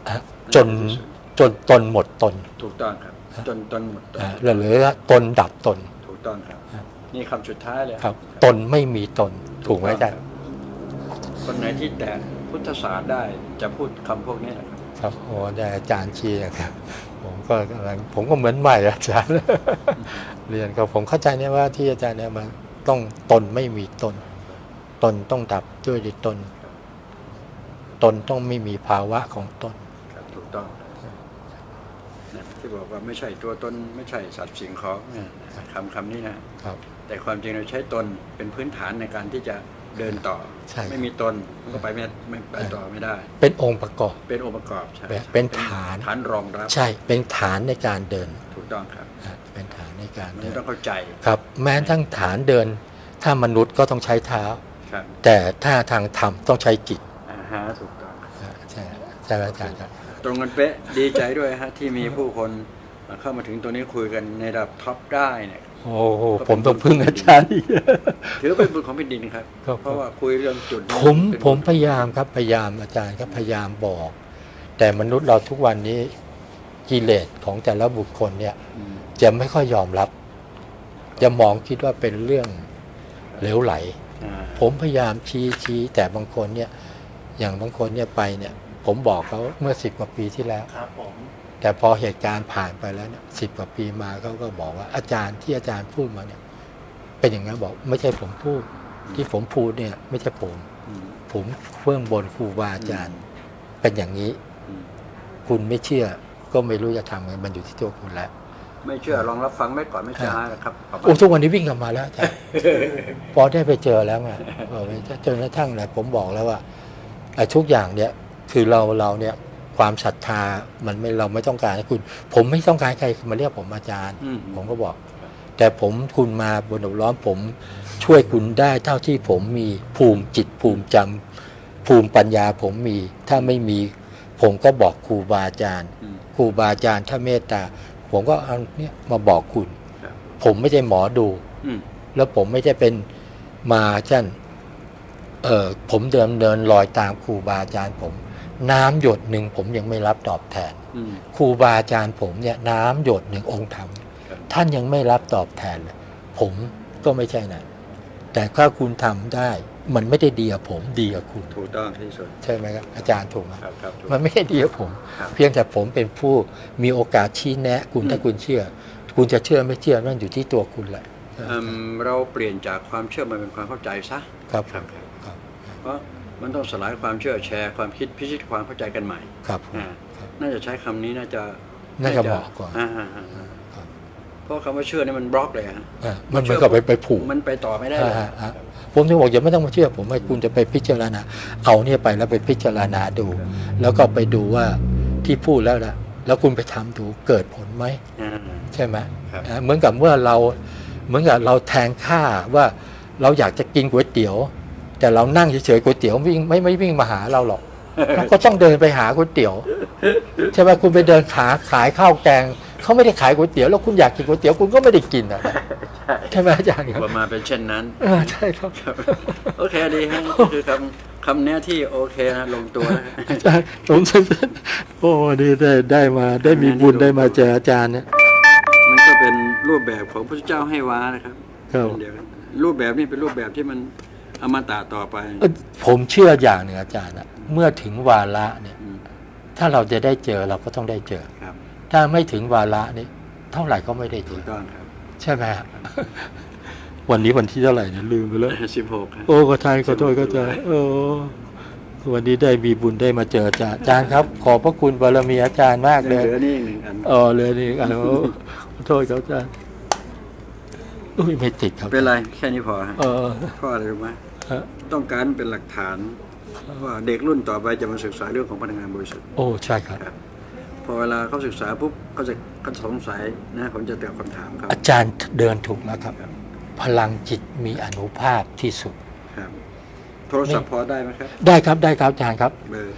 Speaker 2: จนตนหมดตน
Speaker 1: ถูกต้องครับจนหมดตน
Speaker 2: เหลือตนดับตน
Speaker 1: ถูกต้องครับนี่คำสุดท้ายเลย
Speaker 2: ครับ ตนไม่มีตนถูกไหมอาจารย์
Speaker 1: คนไหนที่แต่พุทธศาสตร์ได้จะพูดคำพวกนี้แหละครับ
Speaker 2: ครับโอ้ได้อาจารย์ชี้ครับผมก็เหมือนใหม่อาจารย์ เรียนก็ผมเข้าใจเนี่ยว่าที่อาจารย์เนี่ยมันต้องตนไม่มีตนต้องดับด้วยตนต้องไม่มีภาวะของตน
Speaker 1: ครับถูกต้องนะที่บอกว่าไม่ใช่ตัวตนไม่ใช่สัตว์สิ่งของคำนี้นะครับ แต่ความจริงเราใช้ตนเป็นพื้นฐานในการที่จะเดินต่อไม่มีตนมันก็ไม่ไปต่อไม่ได้
Speaker 2: เป็นองค์ประกอบ
Speaker 1: เป็นองค์ประกอบใช่
Speaker 2: เป็นฐาน
Speaker 1: รองรับ
Speaker 2: ใช่เป็นฐานในการเดิน
Speaker 1: ถูกต้องครับ
Speaker 2: เป็นฐานในการเดิน
Speaker 1: ต้องเข้าใจ
Speaker 2: ครับแม้ทั้งฐานเดินถ้ามนุษย์ก็ต้องใช้เท้าแต่ถ้าทางธรรมต้องใช้จิต
Speaker 1: ถูกต้อง
Speaker 2: ใช่อาจารย์ครับ
Speaker 1: ตรงกันเป๊ะดีใจด้วยฮะที่มีผู้คนเข้ามาถึงตัวนี้คุยกันในระดับท็อปได้เนี่ย
Speaker 2: โอ้โหผมต้องพึ่งอาจารย์
Speaker 1: ถือเป็นบุญของแผ่นดินครับเพราะว่าคุยเรื่องจุด
Speaker 2: ผมพยายามครับอาจารย์ครับพยายามบอก แต่มนุษย์เราทุกวันนี้กิเลสของแต่ละบุคคลเนี่ยจะไม่ค่อยยอมรับจะมองคิดว่าเป็นเรื่องเหลวไหลผมพยายามชี้แต่บางคนเนี่ยอย่างบางคนเนี่ยไปเนี่ยผมบอกเขาเมื่อ10 กว่าปีที่แล้ว
Speaker 3: ครับผม
Speaker 2: แต่พอเหตุการณ์ผ่านไปแล้วเนี่ย10 กว่าปีมาเขาก็บอกว่าอาจารย์ที่อาจารย์พูดมาเนี่ยเป็นอย่างนั้นบอกไม่ใช่ผมพูดที่ผมพูดเนี่ยไม่ใช่ผมเบื้องบนครูบาอาจารย์เป็นอย่างนี้คุณไม่เชื่อก็ไม่รู้จะทำไงมันอยู่ที่ตัวคุณแล้ว
Speaker 1: ไม่เชื่อลองรับฟังไม่ก่อนไม่เชื่อนะครับ
Speaker 2: ทุกวันนี้วิ่งกลับมาแล้วอาจารย์พอได้ไปเจอแล้วไงจนกระทั่งนะผมบอกแล้วว่าทุกอย่างเนี่ยคือเราเนี่ยความศรัทธามันไม่เราไม่ต้องการให้คุณผมไม่ต้องการใครมาเรียกผมอาจารย์ผมก็บอกแต่คุณมาบนอบล้อมผมช่วยคุณได้เท่าที่ผมมีภูมิจิตภูมิจำภูมิปัญญาผมมีถ้าไม่มีผมก็บอกครูบาอาจารย์ถ้าเมตตาผมก็เอาเนี่ยมาบอกคุณผมไม่ใช่หมอดูแล้วผมไม่ใช่เป็นมาชั่นผมเดินลอยตามครูบาอาจารย์ผมน้ำหยดหนึ่งผมยังไม่รับตอบแทนครูบาอาจารย์ผมเนี่ยน้ำหยดหนึ่งองค์ธรรมท่านยังไม่รับตอบแทนเลยผมก็ไม่ใช่นะแต่ถ้าคุณทำได้มันไม่ได้ดีกับผมดีกับคุณ
Speaker 1: ถูกต้องที่สุด
Speaker 2: ใช่ไหมครับอาจารย์ถูกไหมมันไม่ได้ดีกับผมเพียงแต่ผมเป็นผู้มีโอกาสชี้แนะคุณถ้าคุณเชื่อคุณจะเชื่อไม่เชื่อนั่นอยู่ที่ตัวคุณแหละ
Speaker 1: เราเปลี่ยนจากความเชื่อมาเป็นความเข้าใจซะ
Speaker 2: ครับ
Speaker 1: เพราะมันต้องสลายความเชื่อแชร์ความคิดพิชิตความเข้าใจกันใหม่
Speaker 2: ครับ
Speaker 1: น่าจะใช้คำนี้น่าจะ
Speaker 2: เหมาะกว่า
Speaker 1: เพราะคำว่าเชื่อนี่มันบล็อกเลยฮะ
Speaker 2: มันก็ไปผูก
Speaker 1: มันไปต่อไม่ได้
Speaker 2: ผมถึงบอกอย่าไม่ต้องมาเชื่อผมให้คุณจะไปพิจารณาเอาเนี่ยไปแล้วไปพิจารณาดูแล้วก็ไปดูว่าที่พูดแล้วนะแล้วคุณไปทำดูเกิดผลไหมใช่ไหมเหมือนกับเมื่อเราแทงค่าว่าเราอยากจะกินก๋วยเตี๋ยวแต่เรานั่งเฉยๆก๋วยเตี๋ยวไม่วิ่งมาหาเราหรอกเราก็ต้องเดินไปหาก๋วยเตี๋ยวใช่ไหมคุณไปเดินขายข้าวแกงเขาไม่ได้ขายก๋วยเตี๋ยวแล้วคุณอยากกินก๋วยเตี๋ยวคุณก็ไม่ได้กินอ่ะใช่ไหมอาจารย์ครับ
Speaker 1: ประมาณเป็นเช่นนั้น
Speaker 2: ใช่ครับ
Speaker 1: โอเคดีฮะคือคำนี้ที่โอเคนะลงตัว
Speaker 2: อาจารย์ผมโอ้ดีได้มาได้มีบุญได้มาเจออาจารย์เนี่ย
Speaker 1: มันก็เป็นรูปแบบของพระเจ้าให้ว้านะครับเดียวกันรูปแบบนี้เป็นรูปแบบที่มันอมตะต่อไป
Speaker 2: ผมเชื่ออย่างหนึ่งอาจารย์นะเมื่อถึงวาระเนี่ยถ้าเราจะได้เจอเราก็ต้องได้เจอถ้าไม่ถึงวาระนี่เท่าไหร่ก็ไม่ได้เจอใช่ไหมวันนี้วันที่เท่าไหร่เนี่ยลืมไปแล้ว
Speaker 1: 16
Speaker 2: โอ้ก็ทายขอโทษก็จะวันนี้ได้มีบุญได้มาเจออาจารย์ครับขอบพระคุณบารมีอาจารย์มากเลย
Speaker 1: เหลือนี่1 อัน
Speaker 2: เหลือนี่อันขอโทษครับอาจารย์ไม่ติดครับ
Speaker 1: เป็นไรแค่นี้พอฮะเพราะอะไรรู้ไหมต้องการเป็นหลักฐานว่าเด็กรุ่นต่อไปจะมาศึกษาเรื่องของพลังงานบริสุทธิ์
Speaker 2: ใช่ครับ
Speaker 1: พอเวลาเขาศึกษาปุ๊บเขาสงสัยนะผมจะตอบคำถามครับ
Speaker 2: อาจารย์เดินถูกแล้วครับพลังจิตมีอานุภาพที่สุด
Speaker 1: ครับโทรศัพท์พอได้ไหมครับ
Speaker 2: ได้ครับอาจารย์ครับ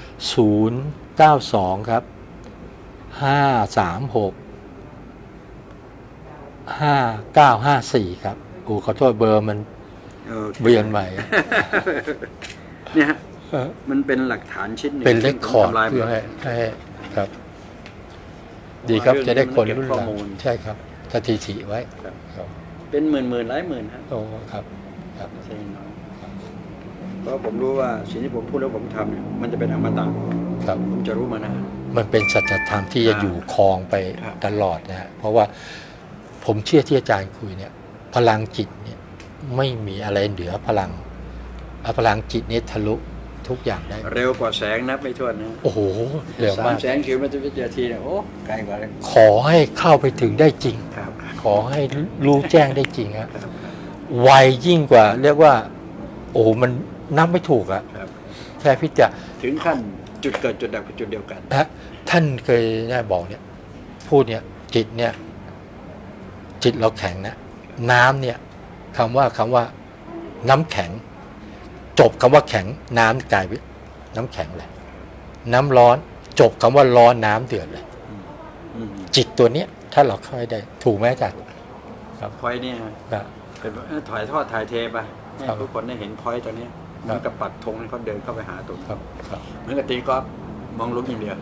Speaker 2: 092ครับ536 5954ครับขอโทษเบอร์มันเบียนใหม่
Speaker 1: เนี่ยฮะมันเป็นหลักฐานชิ้นหนึ่ง
Speaker 2: เป็นเรคคอร์ดเพื่อให้ครับ ดีครับจะได้คนรุ่นห
Speaker 1: ข้อ
Speaker 2: ลัง
Speaker 1: มูล
Speaker 2: ใช่ครับสถิติไว้ครับ
Speaker 1: เป็นหมื่นหลายหมื่นครับ
Speaker 2: โอ้ครับครับ
Speaker 1: ไม่ใช่น้อยเพราะผมรู้ว่าสิ่งที่ผมพูดแล้วผมทำเนี่ยมันจะเป็นอมตะ
Speaker 2: ครับ
Speaker 1: ผมจะรู้มานาน
Speaker 2: มันเป็นสัจธรรมที่จะอยู่ครองไป
Speaker 1: ครับ
Speaker 2: ตลอดนะฮะเพราะว่าผมเชื่อที่อาจารย์คุยเนี่ย พลังจิตเนี่ยไม่มีอะไรเหนือพลังพลังจิตนี้ทะลุทุกอย่างได้
Speaker 1: เร็วกว่าแสงนับไม่ถ้วนนะ
Speaker 2: โอ้โหเร็วมาก
Speaker 1: 3 แสนกิโลเมตรต่อวินาทีเนี่ยโอ้ไกลกว่าเลย
Speaker 2: ขอให้เข้าไปถึงได้จริง
Speaker 1: ครับ
Speaker 2: ขอให้รู้แจ้งได้จริงฮะ
Speaker 1: ครับ
Speaker 2: ไวยิ่งกว่า เรียกว่า โอ้โหมันนับไม่ถูกอะ
Speaker 1: ครับ
Speaker 2: แค่พิจาร
Speaker 1: ถึงขั้นจุดเกิดจุดดับเป็นจุดเดียวกัน
Speaker 2: นะท่านเคยได้บอกเนี่ย พูดเนี่ย จิตเนี่ย จิตเราแข็งนะน้ำเนี่ยคำว่าน้ำแข็ง จบคำว่าแข็งน้ำกลายเป็นน้ำแข็งเลยน้ำร้อน จบคำว่าร้อนน้ำเดือดเลย
Speaker 1: อืม
Speaker 2: จิตตัวเนี้ย ถ้าเราเข้าให้ได้ ถูกไหมอาจารย์ครับ
Speaker 1: พอยเนี่ย
Speaker 2: ครับ
Speaker 1: เป็นถ่ายทอดถ่ายเทไปให้
Speaker 2: ครับ
Speaker 1: ทุกคนได้เห็นพอยตัวเนี้ยเหมือนกับปักธงให้เขาเดินเข้าไปหาตรง
Speaker 2: ครับครับ
Speaker 1: เหมือนกับตีกอล์ฟมองลุกอย่างเดียว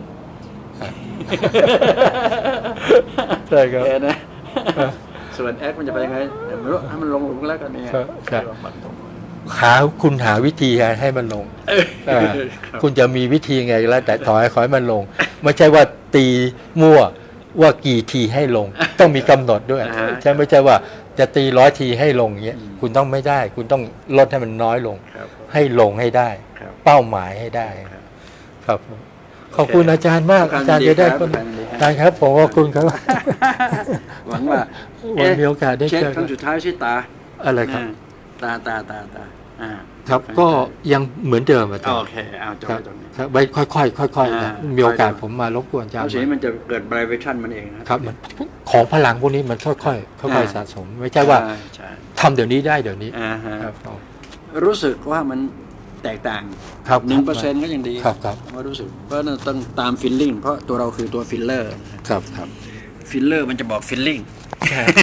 Speaker 2: ใช่ครับ
Speaker 1: แค่นะส่วนแอคมันจะไปยังไงเดี๋ยวไม่รู้ให้มันลงหลุมแล้วกันเนี่ย
Speaker 2: ครับ
Speaker 1: ปักธง
Speaker 2: คุณหาวิธีให้มันลง
Speaker 1: ครับ
Speaker 2: คุณจะมีวิธีไงแล้ว แต่ขอให้มันลง ไม่ใช่ว่าตีมั่วว่ากี่ทีให้ลง ต้องมีกำหนดด้วยใช่ไม่ใช่ว่าจะตี100 ทีให้ลงเงี้ยคุณต้องไม่ได้ คุณต้องลดให้มันน้อยลง
Speaker 1: ครับ
Speaker 2: ให้ลงให้ได้
Speaker 1: ครับ
Speaker 2: เป้าหมายให้ได้
Speaker 1: ครับ
Speaker 2: ครับผมขอบคุณอาจารย์มาก
Speaker 1: ขอบคุณ
Speaker 2: อาจารย์จะได้คน
Speaker 1: ครับ
Speaker 2: อาจารย์ครับผมขอบคุณครับ
Speaker 1: หวังว่า
Speaker 2: วันมีโอกาสได้
Speaker 1: เช็ค
Speaker 2: เจอ
Speaker 1: ครั้งสุดท้ายใช่ตา
Speaker 2: อะไรครับ
Speaker 1: ตาอ่า
Speaker 2: ครับก็ยังเหมือนเดิมอาจารย์
Speaker 1: โอเคเอาจบ
Speaker 2: ครับ
Speaker 1: ไว้ตรงนี้
Speaker 2: ครับไว้ค่อยๆนะมีโอกาสผมมารบกวนอาจาร
Speaker 1: เอา
Speaker 2: ย์
Speaker 1: สีมันจะเกิด vibration มันเองนะครับ
Speaker 2: มันของพลังพวกนี้มันค่อยๆสะสม ไม่ใช่ว่า
Speaker 1: ใช่
Speaker 2: ทำเดี๋ยวนี้ได้เดี๋ยวนี้
Speaker 1: อ่าฮะ
Speaker 2: ครับ
Speaker 1: รู้สึกว่ามันแตกต่าง
Speaker 2: ครับ
Speaker 1: 1%ก็ยังดี
Speaker 2: ครับ
Speaker 1: ว่ารู้สึกเพราะนั่นต้องตาม feeling เพราะตัวเราคือตัว filler
Speaker 2: ครับ
Speaker 1: filler มันจะบอก feeling